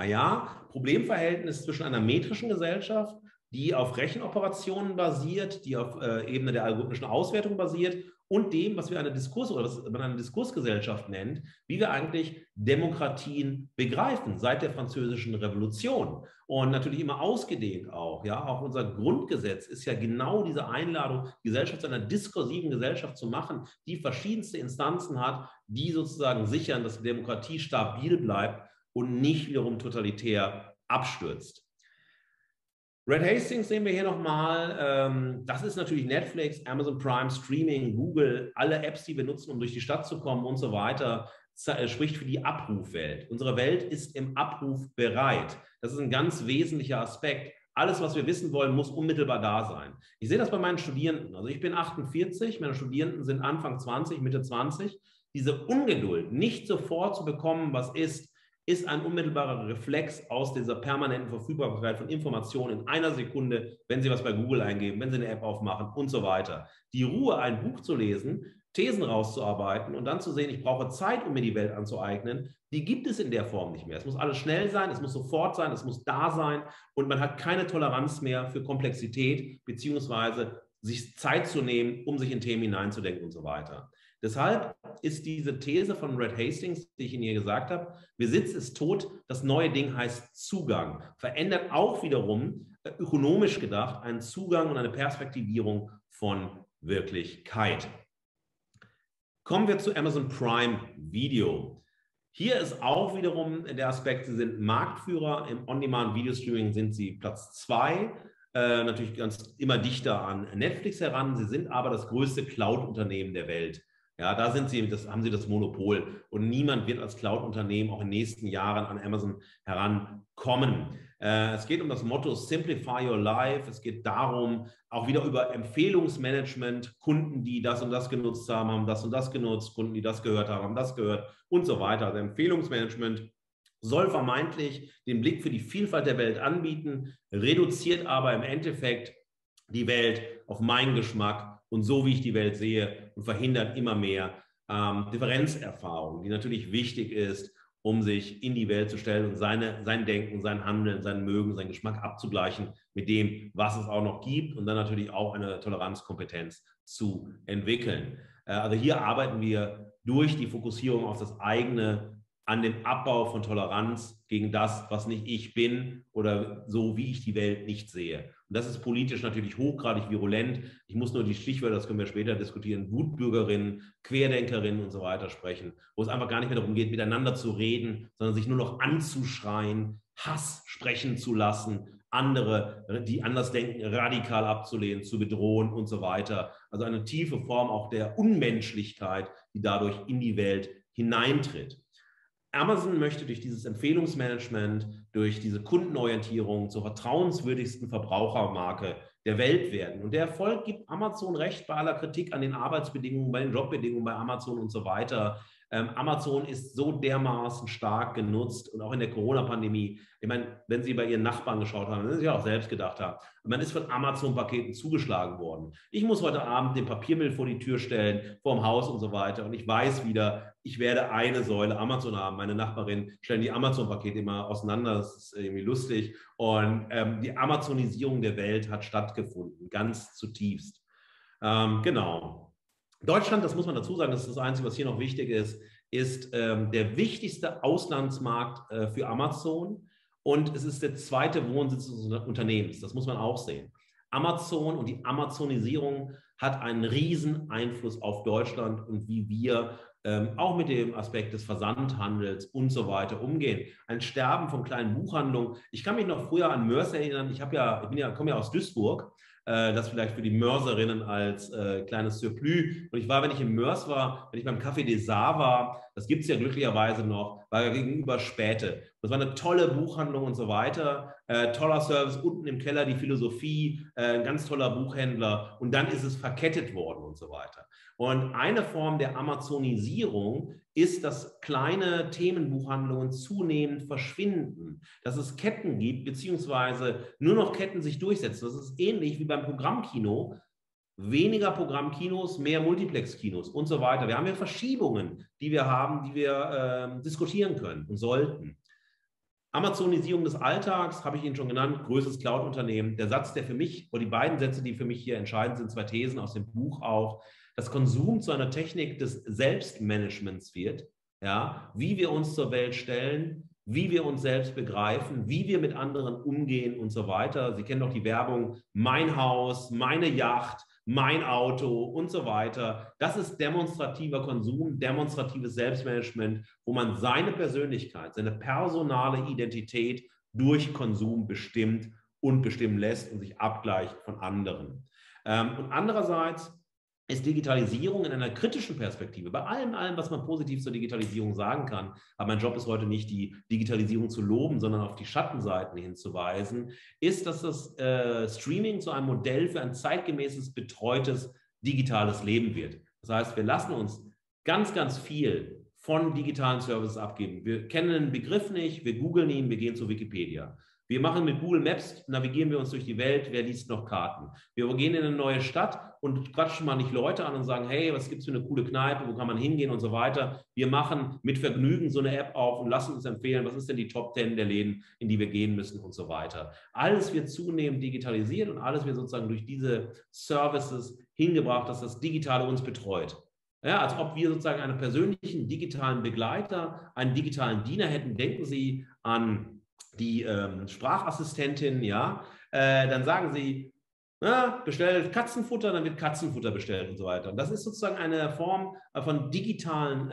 Problemverhältnis zwischen einer metrischen Gesellschaft, die auf Rechenoperationen basiert, die auf Ebene der algorithmischen Auswertung basiert und dem, was wir eine was man eine Diskursgesellschaft nennt, wie wir eigentlich Demokratien begreifen seit der Französischen Revolution und natürlich immer ausgedehnt auch. Ja, auch unser Grundgesetz ist ja genau diese Einladung, die Gesellschaft zu einer diskursiven Gesellschaft zu machen, die verschiedenste Instanzen hat, die sozusagen sichern, dass die Demokratie stabil bleibt und nicht wiederum totalitär abstürzt. Reed Hastings sehen wir hier nochmal. Das ist natürlich Netflix, Amazon Prime, Streaming, Google, alle Apps, die wir nutzen, um durch die Stadt zu kommen und so weiter, spricht für die Abrufwelt. Unsere Welt ist im Abruf bereit. Das ist ein ganz wesentlicher Aspekt. Alles, was wir wissen wollen, muss unmittelbar da sein. Ich sehe das bei meinen Studierenden. Also ich bin 48, meine Studierenden sind Anfang 20, Mitte 20. Diese Ungeduld, nicht sofort zu bekommen, was ist ein unmittelbarer Reflex aus dieser permanenten Verfügbarkeit von Informationen in einer Sekunde, wenn Sie was bei Google eingeben, wenn Sie eine App aufmachen und so weiter. Die Ruhe, ein Buch zu lesen, Thesen rauszuarbeiten und dann zu sehen, ich brauche Zeit, um mir die Welt anzueignen, die gibt es in der Form nicht mehr. Es muss alles schnell sein, es muss sofort sein, es muss da sein und man hat keine Toleranz mehr für Komplexität, beziehungsweise sich Zeit zu nehmen, um sich in Themen hineinzudenken und so weiter. Deshalb ist diese These von Red Hastings, die ich Ihnen hier gesagt habe, Besitz ist tot, das neue Ding heißt Zugang, verändert auch wiederum, ökonomisch gedacht, einen Zugang und eine Perspektivierung von Wirklichkeit. Kommen wir zu Amazon Prime Video. Hier ist auch wiederum der Aspekt, Sie sind Marktführer. Im On-Demand-Video-Streaming sind Sie Platz 2. Natürlich ganz immer dichter an Netflix heran. Sie sind aber das größte Cloud-Unternehmen der Welt. Ja, da sind Sie, haben Sie das Monopol. Und niemand wird als Cloud-Unternehmen auch in den nächsten Jahren an Amazon herankommen. Es geht um das Motto Simplify Your Life. Es geht darum, auch wieder über Empfehlungsmanagement. Kunden, die das und das genutzt haben, haben das und das genutzt. Kunden, die das gehört haben, haben das gehört und so weiter. Also Empfehlungsmanagement soll vermeintlich den Blick für die Vielfalt der Welt anbieten, reduziert aber im Endeffekt die Welt auf meinen Geschmack und so, wie ich die Welt sehe, und verhindert immer mehr Differenzerfahrung, die natürlich wichtig ist, um sich in die Welt zu stellen und sein Denken, sein Handeln, sein Mögen, sein Geschmack abzugleichen mit dem, was es auch noch gibt und dann natürlich auch eine Toleranzkompetenz zu entwickeln. Also hier arbeiten wir durch die Fokussierung auf das eigene, an dem Abbau von Toleranz gegen das, was nicht ich bin oder so, wie ich die Welt nicht sehe. Und das ist politisch natürlich hochgradig virulent. Ich muss nur die Stichwörter, das können wir später diskutieren, Wutbürgerinnen, Querdenkerinnen und so weiter sprechen, wo es einfach gar nicht mehr darum geht, miteinander zu reden, sondern sich nur noch anzuschreien, Hass sprechen zu lassen, andere, die anders denken, radikal abzulehnen, zu bedrohen und so weiter. Also eine tiefe Form auch der Unmenschlichkeit, die dadurch in die Welt hineintritt. Amazon möchte durch dieses Empfehlungsmanagement, durch diese Kundenorientierung zur vertrauenswürdigsten Verbrauchermarke der Welt werden. Und der Erfolg gibt Amazon recht bei aller Kritik an den Arbeitsbedingungen, bei den Jobbedingungen bei Amazon und so weiter. Amazon ist so dermaßen stark genutzt und auch in der Corona-Pandemie. Ich meine, wenn Sie bei Ihren Nachbarn geschaut haben, dann Sie ja auch selbst gedacht haben, man ist von Amazon-Paketen zugeschlagen worden. Ich muss heute Abend den Papiermüll vor die Tür stellen, vorm Haus und so weiter. Und ich weiß wieder, ich werde eine Säule Amazon haben. Meine Nachbarin stellen die Amazon-Pakete immer auseinander. Das ist irgendwie lustig. Und die Amazonisierung der Welt hat stattgefunden, ganz zutiefst. Genau. Deutschland, das muss man dazu sagen, das ist das Einzige, was hier noch wichtig ist der wichtigste Auslandsmarkt für Amazon und es ist der zweite Wohnsitz des Unternehmens. Das muss man auch sehen. Amazon und die Amazonisierung hat einen riesen Einfluss auf Deutschland und wie wir auch mit dem Aspekt des Versandhandels und so weiter umgehen. Ein Sterben von kleinen Buchhandlungen. Ich kann mich noch früher an Mörs erinnern. Ich komme ja aus Duisburg. Das vielleicht für die Mörserinnen als kleines Surplus. Und ich war, wenn ich in Mörs war, wenn ich beim Café des Saar war, das gibt es ja glücklicherweise noch, war ja gegenüber Späte. Das war eine tolle Buchhandlung und so weiter. Toller Service, unten im Keller die Philosophie, ein ganz toller Buchhändler. Und dann ist es verkettet worden und so weiter. Und eine Form der Amazonisierung ist, dass kleine Themenbuchhandlungen zunehmend verschwinden, dass es Ketten gibt, beziehungsweise nur noch Ketten sich durchsetzen. Das ist ähnlich wie beim Programmkino. Weniger Programmkinos, mehr Multiplex-Kinos und so weiter. Wir haben ja Verschiebungen, die wir haben, die wir diskutieren können und sollten. Amazonisierung des Alltags, habe ich Ihnen schon genannt, größtes Cloud-Unternehmen. Der Satz, der für mich, oder die beiden Sätze, die für mich hier entscheidend sind, 2 Thesen aus dem Buch auch, dass Konsum zu einer Technik des Selbstmanagements wird, ja, wie wir uns zur Welt stellen, wie wir uns selbst begreifen, wie wir mit anderen umgehen und so weiter. Sie kennen doch die Werbung, mein Haus, meine Yacht, mein Auto und so weiter. Das ist demonstrativer Konsum, demonstratives Selbstmanagement, wo man seine Persönlichkeit, seine personale Identität durch Konsum bestimmt und bestimmen lässt und sich abgleicht von anderen. Und andererseits ist Digitalisierung in einer kritischen Perspektive, bei allem, was man positiv zur Digitalisierung sagen kann, aber mein Job ist heute nicht, die Digitalisierung zu loben, sondern auf die Schattenseiten hinzuweisen, ist, dass das Streaming zu einem Modell für ein zeitgemäßes, betreutes, digitales Leben wird. Das heißt, wir lassen uns ganz, ganz viel von digitalen Services abgeben. Wir kennen den Begriff nicht, wir googeln ihn, wir gehen zu Wikipedia. Wir machen mit Google Maps, navigieren wir uns durch die Welt, wer liest noch Karten? Wir gehen in eine neue Stadt und quatschen mal nicht Leute an und sagen, hey, was gibt es für eine coole Kneipe, wo kann man hingehen und so weiter. Wir machen mit Vergnügen so eine App auf und lassen uns empfehlen, was ist denn die Top 10 der Läden, in die wir gehen müssen und so weiter. Alles wird zunehmend digitalisiert und alles wird sozusagen durch diese Services hingebracht, dass das Digitale uns betreut. Ja, als ob wir sozusagen einen persönlichen digitalen Begleiter, einen digitalen Diener hätten. Denken Sie an die Sprachassistentin, ja, dann sagen Sie, bestellt Katzenfutter, dann wird Katzenfutter bestellt und so weiter. Und das ist sozusagen eine Form von digitalen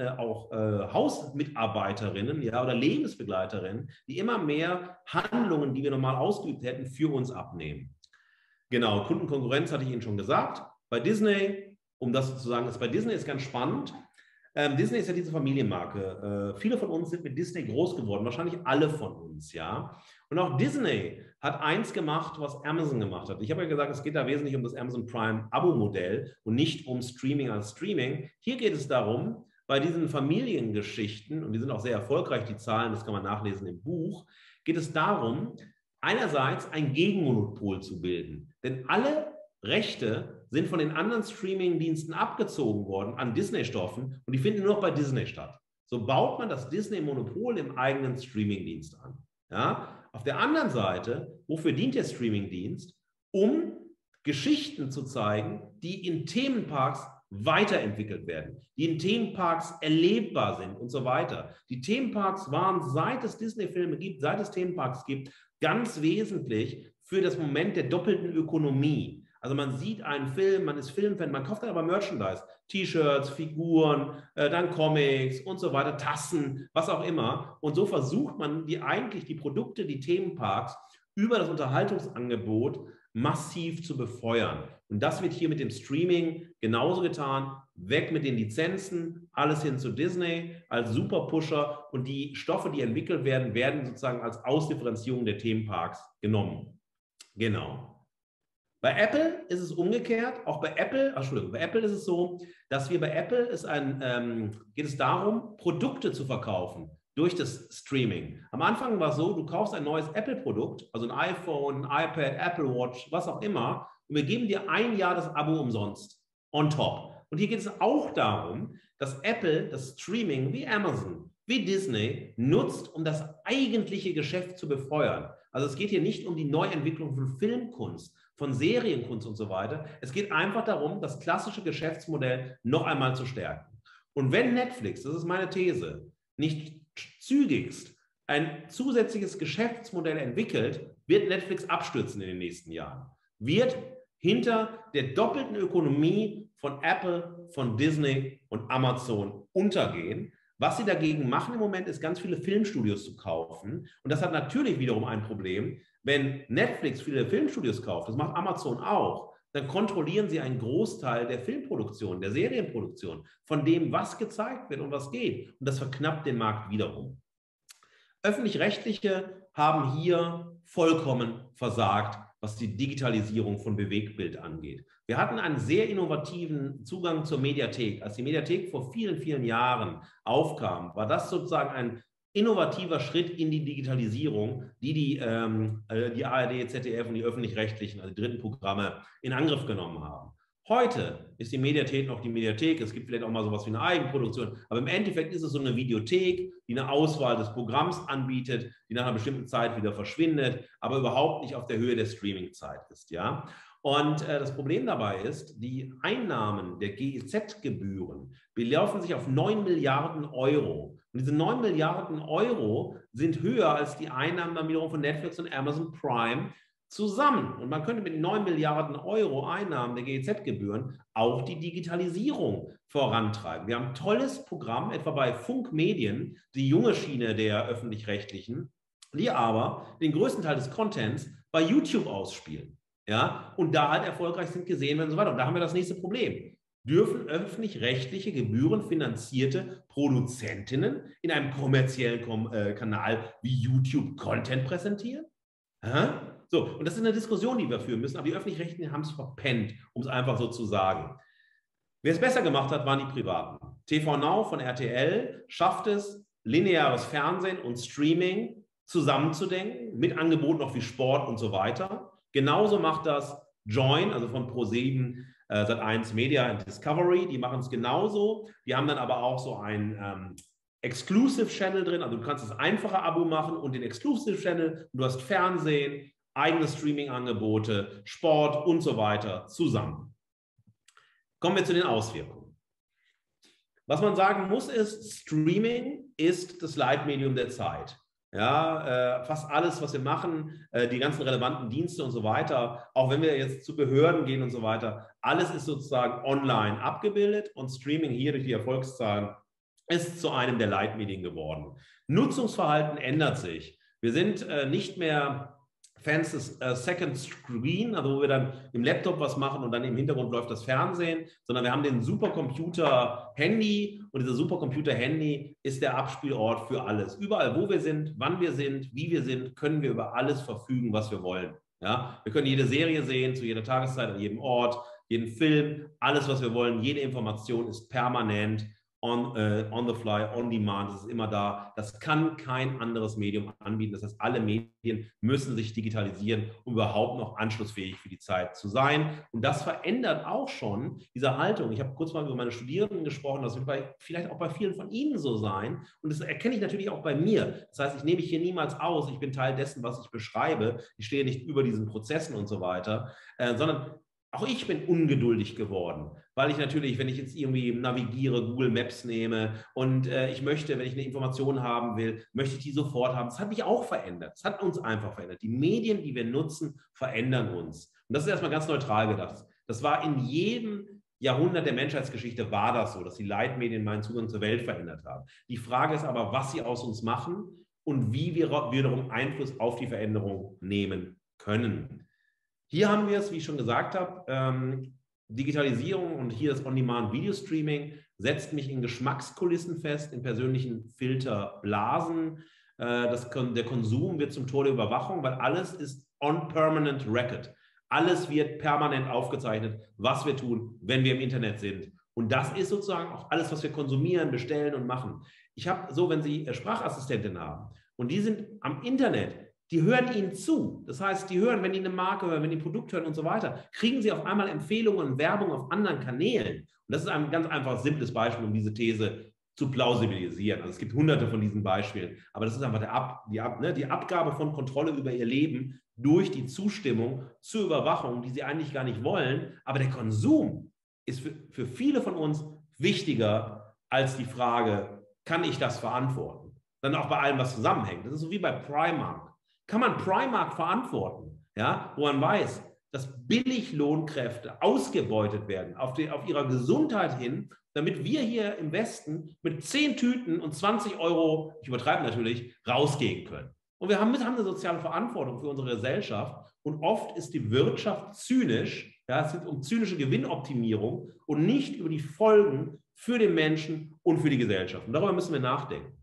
Hausmitarbeiterinnen, ja, oder Lebensbegleiterinnen, die immer mehr Handlungen, die wir normal ausgeübt hätten, für uns abnehmen. Genau, Kundenkonkurrenz hatte ich Ihnen schon gesagt. Bei Disney, um das zu sagen, ist bei Disney ist ganz spannend. Disney ist ja diese Familienmarke. Viele von uns sind mit Disney groß geworden, wahrscheinlich alle von uns, ja. Und auch Disney hat eins gemacht, was Amazon gemacht hat. Ich habe ja gesagt, es geht da wesentlich um das Amazon Prime Abo-Modell und nicht um Streaming als Streaming. Hier geht es darum, bei diesen Familiengeschichten, und die sind auch sehr erfolgreich, die Zahlen, das kann man nachlesen im Buch, geht es darum, einerseits ein Gegenmonopol zu bilden. Denn alle Rechte sind von den anderen Streaming-Diensten abgezogen worden an Disney-Stoffen und die finden nur noch bei Disney statt. So baut man das Disney-Monopol im eigenen Streaming-Dienst an. Ja? Auf der anderen Seite, wofür dient der Streaming-Dienst? Um Geschichten zu zeigen, die in Themenparks weiterentwickelt werden, die in Themenparks erlebbar sind und so weiter. Die Themenparks waren, seit es Disney-Filme gibt, seit es Themenparks gibt, ganz wesentlich für das Moment der doppelten Ökonomie. Also man sieht einen Film, man ist Filmfan, man kauft dann aber Merchandise, T-Shirts, Figuren, dann Comics und so weiter, Tassen, was auch immer. Und so versucht man eigentlich die Produkte, die Themenparks über das Unterhaltungsangebot massiv zu befeuern. Und das wird hier mit dem Streaming genauso getan. Weg mit den Lizenzen, alles hin zu Disney als Superpusher und die Stoffe, die entwickelt werden, werden sozusagen als Ausdifferenzierung der Themenparks genommen. Genau. Bei Apple ist es umgekehrt. Auch bei Apple, bei Apple ist es so, dass wir bei Apple geht es darum, Produkte zu verkaufen durch das Streaming. Am Anfang war es so, du kaufst ein neues Apple-Produkt, also ein iPhone, ein iPad, Apple Watch, was auch immer, und wir geben dir ein Jahr das Abo umsonst, on top. Und hier geht es auch darum, dass Apple das Streaming wie Amazon, wie Disney nutzt, um das eigentliche Geschäft zu befeuern. Also es geht hier nicht um die Neuentwicklung von Filmkunst, von Serienkunst und so weiter. Es geht einfach darum, das klassische Geschäftsmodell noch einmal zu stärken. Und wenn Netflix, das ist meine These, nicht zügigst ein zusätzliches Geschäftsmodell entwickelt, wird Netflix abstürzen in den nächsten Jahren. Wird hinter der doppelten Ökonomie von Apple, von Disney und Amazon untergehen. Was sie dagegen machen im Moment, ist ganz viele Filmstudios zu kaufen. Und das hat natürlich wiederum ein Problem. Wenn Netflix viele Filmstudios kauft, das macht Amazon auch, dann kontrollieren sie einen Großteil der Filmproduktion, der Serienproduktion, von dem, was gezeigt wird und was geht. Und das verknappt den Markt wiederum. Öffentlich-Rechtliche haben hier vollkommen versagt, was die Digitalisierung von Bewegtbild angeht. Wir hatten einen sehr innovativen Zugang zur Mediathek. Als die Mediathek vor vielen, vielen Jahren aufkam, war das sozusagen ein innovativer Schritt in die Digitalisierung, die ARD, ZDF und die Öffentlich-Rechtlichen, also die dritten Programme, in Angriff genommen haben. Heute ist die Mediathek noch die Mediathek. Es gibt vielleicht auch mal sowas wie eine Eigenproduktion. Aber im Endeffekt ist es so eine Videothek, die eine Auswahl des Programms anbietet, die nach einer bestimmten Zeit wieder verschwindet, aber überhaupt nicht auf der Höhe der Streaming-Zeit ist. Ja? Und das Problem dabei ist, die Einnahmen der GEZ-Gebühren belaufen sich auf 9 Milliarden Euro. Und diese 9 Milliarden Euro sind höher als die Einnahmen dann wiederum von Netflix und Amazon Prime zusammen. Und man könnte mit 9 Milliarden Euro Einnahmen der GEZ-Gebühren auch die Digitalisierung vorantreiben. Wir haben ein tolles Programm, etwa bei Funk Medien, die junge Schiene der Öffentlich-Rechtlichen, die aber den größten Teil des Contents bei YouTube ausspielen. Ja? Und da halt erfolgreich sind, gesehen werden und so weiter. Und da haben wir das nächste Problem. Dürfen öffentlich-rechtliche gebührenfinanzierte Produzentinnen in einem kommerziellen Kanal wie YouTube Content präsentieren? So, und das ist eine Diskussion, die wir führen müssen, aber die Öffentlich-Rechtlichen haben es verpennt, um es einfach so zu sagen. Wer es besser gemacht hat, waren die Privaten. TV Now von RTL schafft es, lineares Fernsehen und Streaming zusammenzudenken, mit Angeboten auch wie Sport und so weiter. Genauso macht das Joyn, also von Pro7, Sat.1 Media and Discovery, die machen es genauso. Die haben dann aber auch so ein Exclusive Channel drin, also du kannst das einfache Abo machen und den Exclusive Channel, du hast Fernsehen, eigene Streaming-Angebote, Sport und so weiter zusammen. Kommen wir zu den Auswirkungen. Was man sagen muss ist, Streaming ist das Leitmedium der Zeit. Ja, fast alles, was wir machen, die ganzen relevanten Dienste und so weiter, auch wenn wir jetzt zu Behörden gehen und so weiter, alles ist sozusagen online abgebildet und Streaming hier durch die Erfolgszahlen ist zu einem der Leitmedien geworden. Nutzungsverhalten ändert sich. Wir sind nicht mehr Fans des Second Screen, also wo wir dann im Laptop was machen und dann im Hintergrund läuft das Fernsehen, sondern wir haben den Supercomputer-Handy und dieser Supercomputer-Handy ist der Abspielort für alles. Überall, wo wir sind, wann wir sind, wie wir sind, können wir über alles verfügen, was wir wollen. Ja? Wir können jede Serie sehen, zu jeder Tageszeit, an jedem Ort, jeden Film, alles, was wir wollen, jede Information ist permanent on the fly, on demand, das ist immer da. Das kann kein anderes Medium anbieten. Das heißt, alle Medien müssen sich digitalisieren, um überhaupt noch anschlussfähig für die Zeit zu sein. Und das verändert auch schon diese Haltung. Ich habe kurz mal über meine Studierenden gesprochen, das wird vielleicht auch bei vielen von Ihnen so sein. Und das erkenne ich natürlich auch bei mir. Das heißt, ich nehme mich hier niemals aus. Ich bin Teil dessen, was ich beschreibe. Ich stehe nicht über diesen Prozessen und so weiter, sondern auch ich bin ungeduldig geworden, weil ich natürlich, wenn ich jetzt irgendwie navigiere, Google Maps nehme und ich möchte, wenn ich eine Information haben will, möchte ich die sofort haben. Das hat mich auch verändert. Das hat uns einfach verändert. Die Medien, die wir nutzen, verändern uns. Und das ist erstmal ganz neutral gedacht. Das war in jedem Jahrhundert der Menschheitsgeschichte war das so, dass die Leitmedien meinen Zugang zur Welt verändert haben. Die Frage ist aber, was sie aus uns machen und wie wir wiederum Einfluss auf die Veränderung nehmen können. Hier haben wir es, wie ich schon gesagt habe, Digitalisierung und hier das On-Demand-Video-Streaming setzt mich in Geschmackskulissen fest, in persönlichen Filterblasen. Der Konsum wird zum Tor der Überwachung, weil alles ist on permanent record. Alles wird permanent aufgezeichnet, was wir tun, wenn wir im Internet sind. Und das ist sozusagen auch alles, was wir konsumieren, bestellen und machen. Ich habe so, wenn Sie Sprachassistenten haben und die sind am Internet, die hören Ihnen zu. Das heißt, die hören, wenn die eine Marke hören, wenn die ein Produkt hören und so weiter, kriegen sie auf einmal Empfehlungen und Werbung auf anderen Kanälen. Und das ist ein ganz einfaches, simples Beispiel, um diese These zu plausibilisieren. Also es gibt hunderte von diesen Beispielen, aber das ist einfach die Abgabe von Kontrolle über ihr Leben durch die Zustimmung zur Überwachung, die sie eigentlich gar nicht wollen. Aber der Konsum ist für viele von uns wichtiger als die Frage, kann ich das verantworten? Dann auch bei allem, was zusammenhängt. Das ist so wie bei Primark. Kann man Primark verantworten, ja, wo man weiß, dass Billiglohnkräfte ausgebeutet werden auf ihrer Gesundheit hin, damit wir hier im Westen mit 10 Tüten und 20 €, ich übertreibe natürlich, rausgehen können. Und wir haben eine soziale Verantwortung für unsere Gesellschaft und oft ist die Wirtschaft zynisch, ja, es geht um zynische Gewinnoptimierung und nicht über die Folgen für den Menschen und für die Gesellschaft. Und darüber müssen wir nachdenken.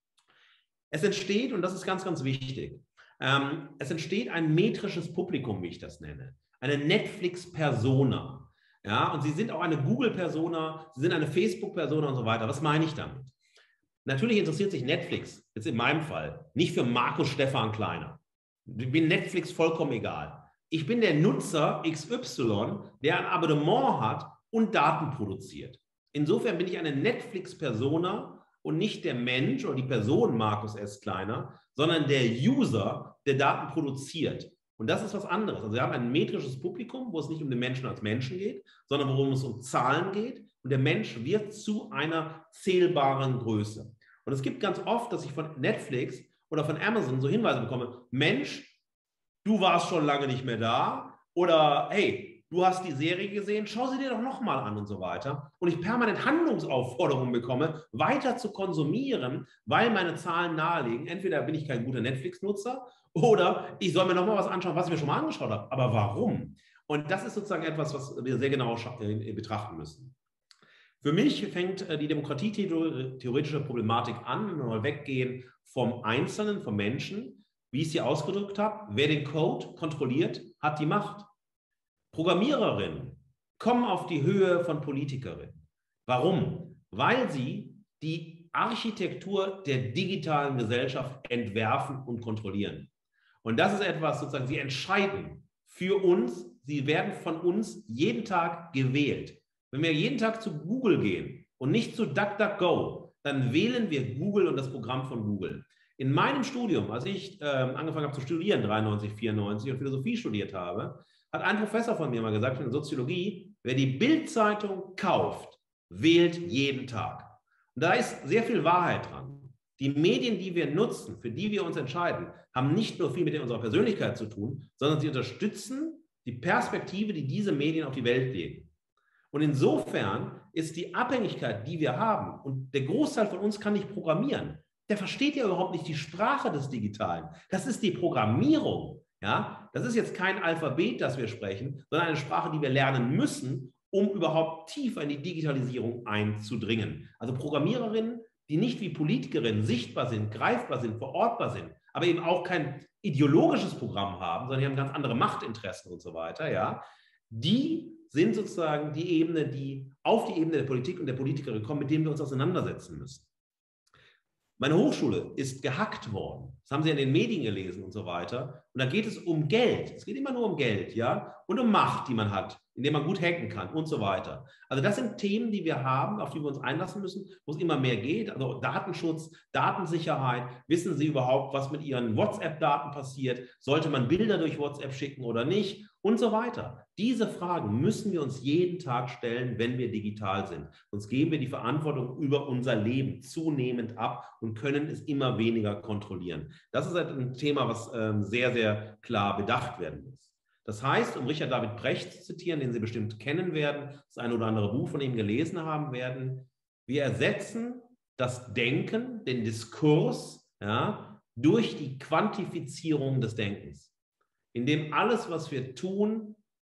Es entsteht, und das ist ganz, ganz wichtig, es entsteht ein metrisches Publikum, wie ich das nenne. Eine Netflix-Persona. Ja, und Sie sind auch eine Google-Persona, Sie sind eine Facebook-Persona und so weiter. Was meine ich damit? Natürlich interessiert sich Netflix, jetzt in meinem Fall, nicht für Markus Stefan Kleiner. Ich bin Netflix vollkommen egal. Ich bin der Nutzer XY, der ein Abonnement hat und Daten produziert. Insofern bin ich eine Netflix-Persona und nicht der Mensch oder die Person Markus S. Kleiner, sondern der User, der Daten produziert. Und das ist was anderes. Also wir haben ein metrisches Publikum, wo es nicht um den Menschen als Menschen geht, sondern worum es um Zahlen geht. Und der Mensch wird zu einer zählbaren Größe. Und es gibt ganz oft, dass ich von Netflix oder von Amazon so Hinweise bekomme, Mensch, du warst schon lange nicht mehr da. Oder hey, du hast die Serie gesehen, schau sie dir doch nochmal an und so weiter. Und ich permanent Handlungsaufforderungen bekomme, weiter zu konsumieren, weil meine Zahlen nahelegen. Entweder bin ich kein guter Netflix-Nutzer oder ich soll mir nochmal was anschauen, was ich mir schon mal angeschaut habe. Aber warum? Und das ist sozusagen etwas, was wir sehr genau betrachten müssen. Für mich fängt die demokratietheoretische Problematik an, wenn wir mal weggehen vom Einzelnen, vom Menschen, wie ich es hier ausgedrückt habe. Wer den Code kontrolliert, hat die Macht. Programmiererinnen kommen auf die Höhe von Politikerinnen. Warum? Weil sie die Architektur der digitalen Gesellschaft entwerfen und kontrollieren. Und das ist etwas, sozusagen, sie entscheiden für uns, sie werden von uns jeden Tag gewählt. Wenn wir jeden Tag zu Google gehen und nicht zu DuckDuckGo, dann wählen wir Google und das Programm von Google. In meinem Studium, als ich angefangen habe zu studieren, 93, 94 und Philosophie studiert habe, hat ein Professor von mir mal gesagt, in Soziologie, wer die Bild-Zeitung kauft, wählt jeden Tag. Und da ist sehr viel Wahrheit dran. Die Medien, die wir nutzen, für die wir uns entscheiden, haben nicht nur viel mit unserer Persönlichkeit zu tun, sondern sie unterstützen die Perspektive, die diese Medien auf die Welt legen. Und insofern ist die Abhängigkeit, die wir haben, und der Großteil von uns kann nicht programmieren, der versteht ja überhaupt nicht die Sprache des Digitalen. Das ist die Programmierung. Ja? Das ist jetzt kein Alphabet, das wir sprechen, sondern eine Sprache, die wir lernen müssen, um überhaupt tiefer in die Digitalisierung einzudringen. Also Programmiererinnen, die nicht wie Politikerinnen sichtbar sind, greifbar sind, verortbar sind, aber eben auch kein ideologisches Programm haben, sondern die haben ganz andere Machtinteressen und so weiter, ja, die sind sozusagen die Ebene, die auf die Ebene der Politik und der Politikerin kommen, mit denen wir uns auseinandersetzen müssen. Meine Hochschule ist gehackt worden. Das haben Sie in den Medien gelesen und so weiter. Und da geht es um Geld. Es geht immer nur um Geld, ja, und um Macht, die man hat, indem man gut hacken kann und so weiter. Also das sind Themen, die wir haben, auf die wir uns einlassen müssen, wo es immer mehr geht. Also Datenschutz, Datensicherheit. Wissen Sie überhaupt, was mit Ihren WhatsApp-Daten passiert? Sollte man Bilder durch WhatsApp schicken oder nicht? Und so weiter. Diese Fragen müssen wir uns jeden Tag stellen, wenn wir digital sind. Sonst geben wir die Verantwortung über unser Leben zunehmend ab und können es immer weniger kontrollieren. Das ist halt ein Thema, was sehr, sehr klar bedacht werden muss. Das heißt, um Richard David Brecht zu zitieren, den Sie bestimmt kennen werden, das ein oder andere Buch von ihm gelesen haben werden, wir ersetzen das Denken, den Diskurs, ja, durch die Quantifizierung des Denkens, indem alles, was wir tun,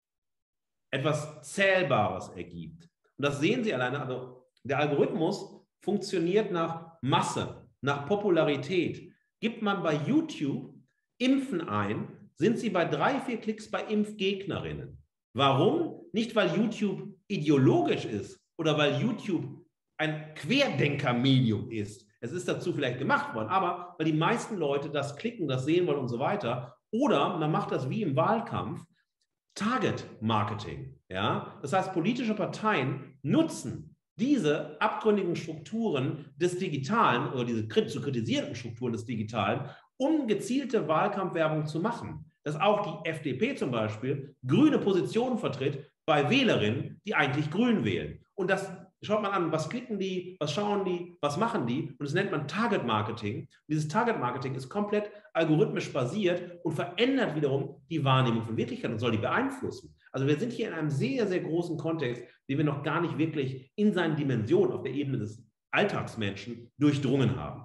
etwas Zählbares ergibt. Und das sehen Sie alleine, also der Algorithmus funktioniert nach Masse, nach Popularität. Gibt man bei YouTube Impfen ein, sind Sie bei 3, 4 Klicks bei Impfgegnerinnen. Warum? Nicht, weil YouTube ideologisch ist oder weil YouTube ein Querdenkermedium ist. Es ist dazu vielleicht gemacht worden, aber weil die meisten Leute das klicken, das sehen wollen und so weiter. Oder man macht das wie im Wahlkampf, Target-Marketing. Ja? Das heißt, politische Parteien nutzen diese abgründigen Strukturen des Digitalen oder diese zu kritisierenden Strukturen des Digitalen, um gezielte Wahlkampfwerbung zu machen. Dass auch die FDP zum Beispiel grüne Positionen vertritt bei Wählerinnen, die eigentlich grün wählen. Und das schaut man an, was klicken die, was schauen die, was machen die. Und das nennt man Target Marketing. Und dieses Target Marketing ist komplett algorithmisch basiert und verändert wiederum die Wahrnehmung von Wirklichkeit und soll die beeinflussen. Also wir sind hier in einem sehr, sehr großen Kontext, den wir noch gar nicht wirklich in seinen Dimensionen auf der Ebene des Alltagsmenschen durchdrungen haben.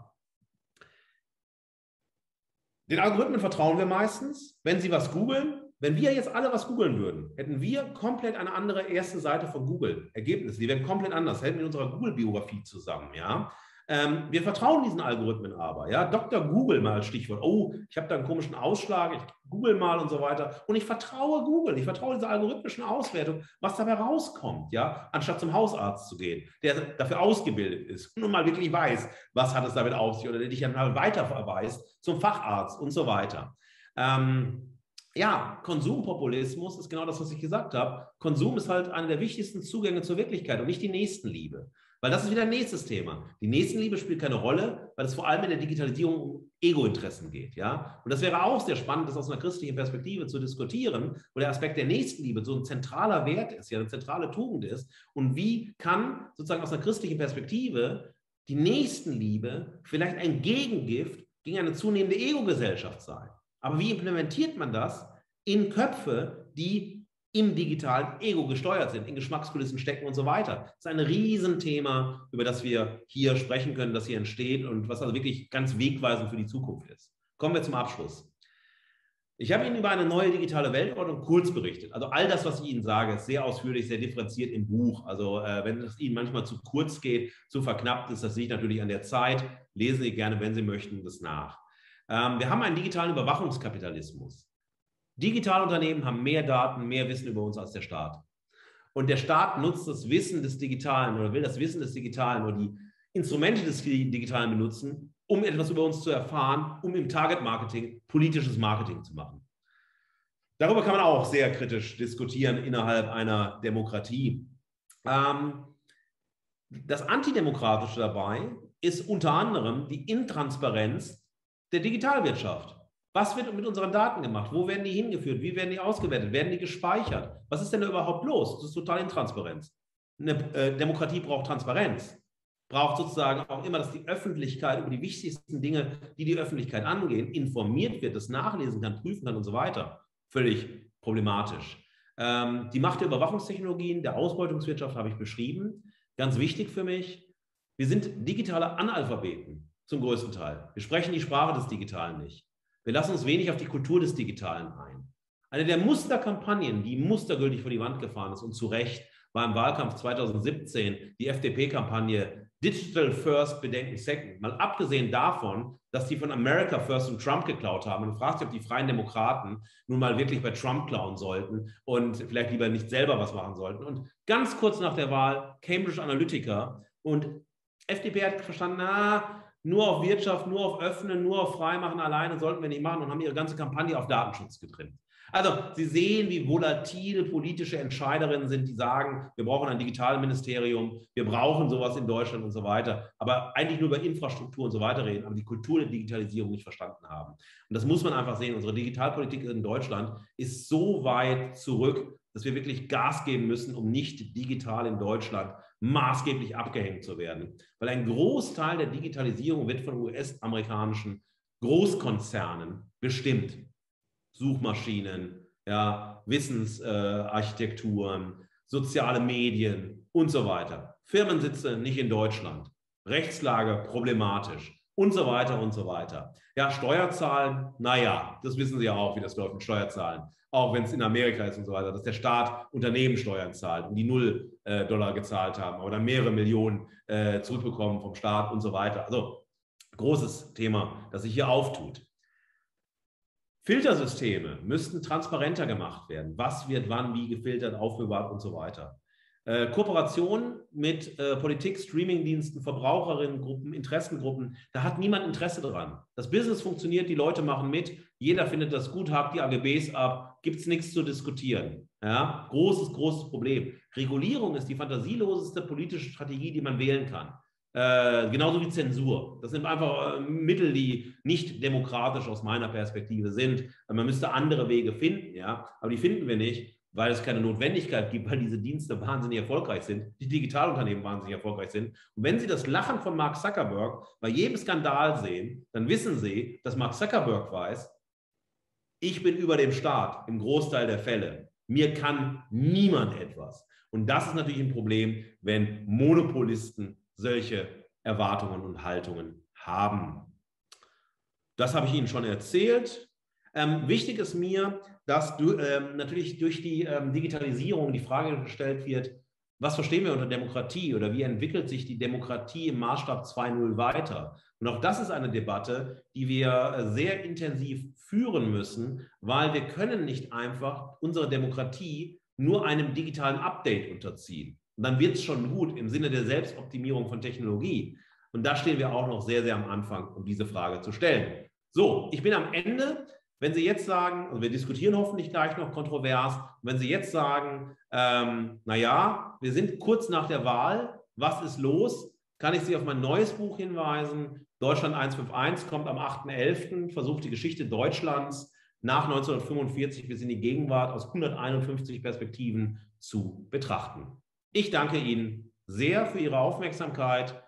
Den Algorithmen vertrauen wir meistens, wenn sie was googeln. Wenn wir jetzt alle was googeln würden, hätten wir komplett eine andere erste Seite von Google. Ergebnisse, die wären komplett anders, hätten wir in unserer Google-Biografie zusammen. Ja? Wir vertrauen diesen Algorithmen aber. Ja? Dr. Google mal als Stichwort. Oh, ich habe da einen komischen Ausschlag, ich google mal und so weiter. Und ich vertraue Google, ich vertraue dieser algorithmischen Auswertung, was dabei rauskommt, ja? Anstatt zum Hausarzt zu gehen, der dafür ausgebildet ist und nun mal wirklich weiß, was hat es damit auf sich oder der dich dann mal weiterverweist zum Facharzt und so weiter. Ja, Konsumpopulismus ist genau das, was ich gesagt habe. Konsum ist halt einer der wichtigsten Zugänge zur Wirklichkeit und nicht die Nächstenliebe. Weil das ist wieder ein nächstes Thema. Die Nächstenliebe spielt keine Rolle, weil es vor allem in der Digitalisierung um Ego-Interessen geht. Ja? Und das wäre auch sehr spannend, das aus einer christlichen Perspektive zu diskutieren, wo der Aspekt der Nächstenliebe so ein zentraler Wert ist, ja, eine zentrale Tugend ist. Und wie kann sozusagen aus einer christlichen Perspektive die Nächstenliebe vielleicht ein Gegengift gegen eine zunehmende Ego-Gesellschaft sein? Aber wie implementiert man das in Köpfe, die im digitalen Ego gesteuert sind, in Geschmackskulissen stecken und so weiter? Das ist ein Riesenthema, über das wir hier sprechen können, das hier entsteht und was also wirklich ganz wegweisend für die Zukunft ist. Kommen wir zum Abschluss. Ich habe Ihnen über eine neue digitale Weltordnung kurz berichtet. Also all das, was ich Ihnen sage, ist sehr ausführlich, sehr differenziert im Buch. Also wenn es Ihnen manchmal zu kurz geht, zu verknappt ist, das liegt natürlich an der Zeit. Lesen Sie gerne, wenn Sie möchten, das nach. Wir haben einen digitalen Überwachungskapitalismus. Digitale Unternehmen haben mehr Daten, mehr Wissen über uns als der Staat. Und der Staat nutzt das Wissen des Digitalen oder will das Wissen des Digitalen oder die Instrumente des Digitalen benutzen, um etwas über uns zu erfahren, um im Target-Marketing politisches Marketing zu machen. Darüber kann man auch sehr kritisch diskutieren innerhalb einer Demokratie. Das Antidemokratische dabei ist unter anderem die Intransparenz der Digitalwirtschaft. Was wird mit unseren Daten gemacht? Wo werden die hingeführt? Wie werden die ausgewertet? Werden die gespeichert? Was ist denn da überhaupt los? Das ist total Intransparenz. Eine Demokratie braucht Transparenz. Braucht sozusagen auch immer, dass die Öffentlichkeit über die wichtigsten Dinge, die die Öffentlichkeit angehen, informiert wird, das nachlesen kann, prüfen kann und so weiter. Völlig problematisch. Die Macht der Überwachungstechnologien, der Ausbeutungswirtschaft habe ich beschrieben. Ganz wichtig für mich, wir sind digitale Analphabeten zum größten Teil. Wir sprechen die Sprache des Digitalen nicht. Wir lassen uns wenig auf die Kultur des Digitalen ein. Eine der Musterkampagnen, die mustergültig vor die Wand gefahren ist und zu Recht, war im Wahlkampf 2017 die FDP-Kampagne Digital First, Bedenken Second. Mal abgesehen davon, dass die von America First und Trump geklaut haben. Und du fragst dich, ob die Freien Demokraten nun mal wirklich bei Trump klauen sollten und vielleicht lieber nicht selber was machen sollten. Und ganz kurz nach der Wahl Cambridge Analytica und FDP hat verstanden, na, nur auf Wirtschaft, nur auf Öffnen, nur auf Freimachen alleine sollten wir nicht machen und haben ihre ganze Kampagne auf Datenschutz getrimmt. Also Sie sehen, wie volatil politische Entscheiderinnen sind, die sagen, wir brauchen ein Digitalministerium, wir brauchen sowas in Deutschland und so weiter, aber eigentlich nur über Infrastruktur und so weiter reden, aber die Kultur der Digitalisierung nicht verstanden haben. Und das muss man einfach sehen. Unsere Digitalpolitik in Deutschland ist so weit zurück, dass wir wirklich Gas geben müssen, um nicht digital in Deutschland maßgeblich abgehängt zu werden. Weil ein Großteil der Digitalisierung wird von US-amerikanischen Großkonzernen bestimmt. Suchmaschinen, ja, Wissensarchitekturen, soziale Medien und so weiter. Firmensitze nicht in Deutschland. Rechtslage problematisch und so weiter und so weiter. Ja, Steuerzahlen, naja, das wissen Sie ja auch, wie das läuft mit Steuerzahlen. Auch wenn es in Amerika ist und so weiter, dass der Staat Unternehmen Steuern zahlt und die $0 gezahlt haben, aber dann mehrere Millionen zurückbekommen vom Staat und so weiter. Also großes Thema, das sich hier auftut. Filtersysteme müssten transparenter gemacht werden. Was wird wann wie gefiltert, aufbewahrt und so weiter. Kooperation mit Politik, Streamingdiensten, Verbraucherinnengruppen, Interessengruppen, da hat niemand Interesse dran. Das Business funktioniert, die Leute machen mit, jeder findet das gut, hakt die AGBs ab, gibt es nichts zu diskutieren. Ja? Großes Problem. Regulierung ist die fantasieloseste politische Strategie, die man wählen kann. Genauso wie Zensur. Das sind einfach Mittel, die nicht demokratisch aus meiner Perspektive sind. Man müsste andere Wege finden, ja, aber die finden wir nicht, weil es keine Notwendigkeit gibt, weil diese Dienste wahnsinnig erfolgreich sind, die Digitalunternehmen wahnsinnig erfolgreich sind. Und wenn Sie das Lachen von Mark Zuckerberg bei jedem Skandal sehen, dann wissen Sie, dass Mark Zuckerberg weiß, ich bin über dem Staat im Großteil der Fälle. Mir kann niemand etwas. Und das ist natürlich ein Problem, wenn Monopolisten solche Erwartungen und Haltungen haben. Das habe ich Ihnen schon erzählt. Wichtig ist mir, dass natürlich durch die Digitalisierung die Frage gestellt wird, was verstehen wir unter Demokratie oder wie entwickelt sich die Demokratie im Maßstab 2.0 weiter? Und auch das ist eine Debatte, die wir sehr intensiv führen müssen, weil wir können nicht einfach unsere Demokratie nur einem digitalen Update unterziehen. Und dann wird es schon gut im Sinne der Selbstoptimierung von Technologie. Und da stehen wir auch noch sehr, sehr am Anfang, um diese Frage zu stellen. So, ich bin am Ende. Wenn Sie jetzt sagen, also wir diskutieren hoffentlich gleich noch kontrovers, wenn Sie jetzt sagen, naja, wir sind kurz nach der Wahl, was ist los? Kann ich Sie auf mein neues Buch hinweisen. Deutschland 151 kommt am 8.11., versucht die Geschichte Deutschlands nach 1945 bis in die Gegenwart aus 151 Perspektiven zu betrachten. Ich danke Ihnen sehr für Ihre Aufmerksamkeit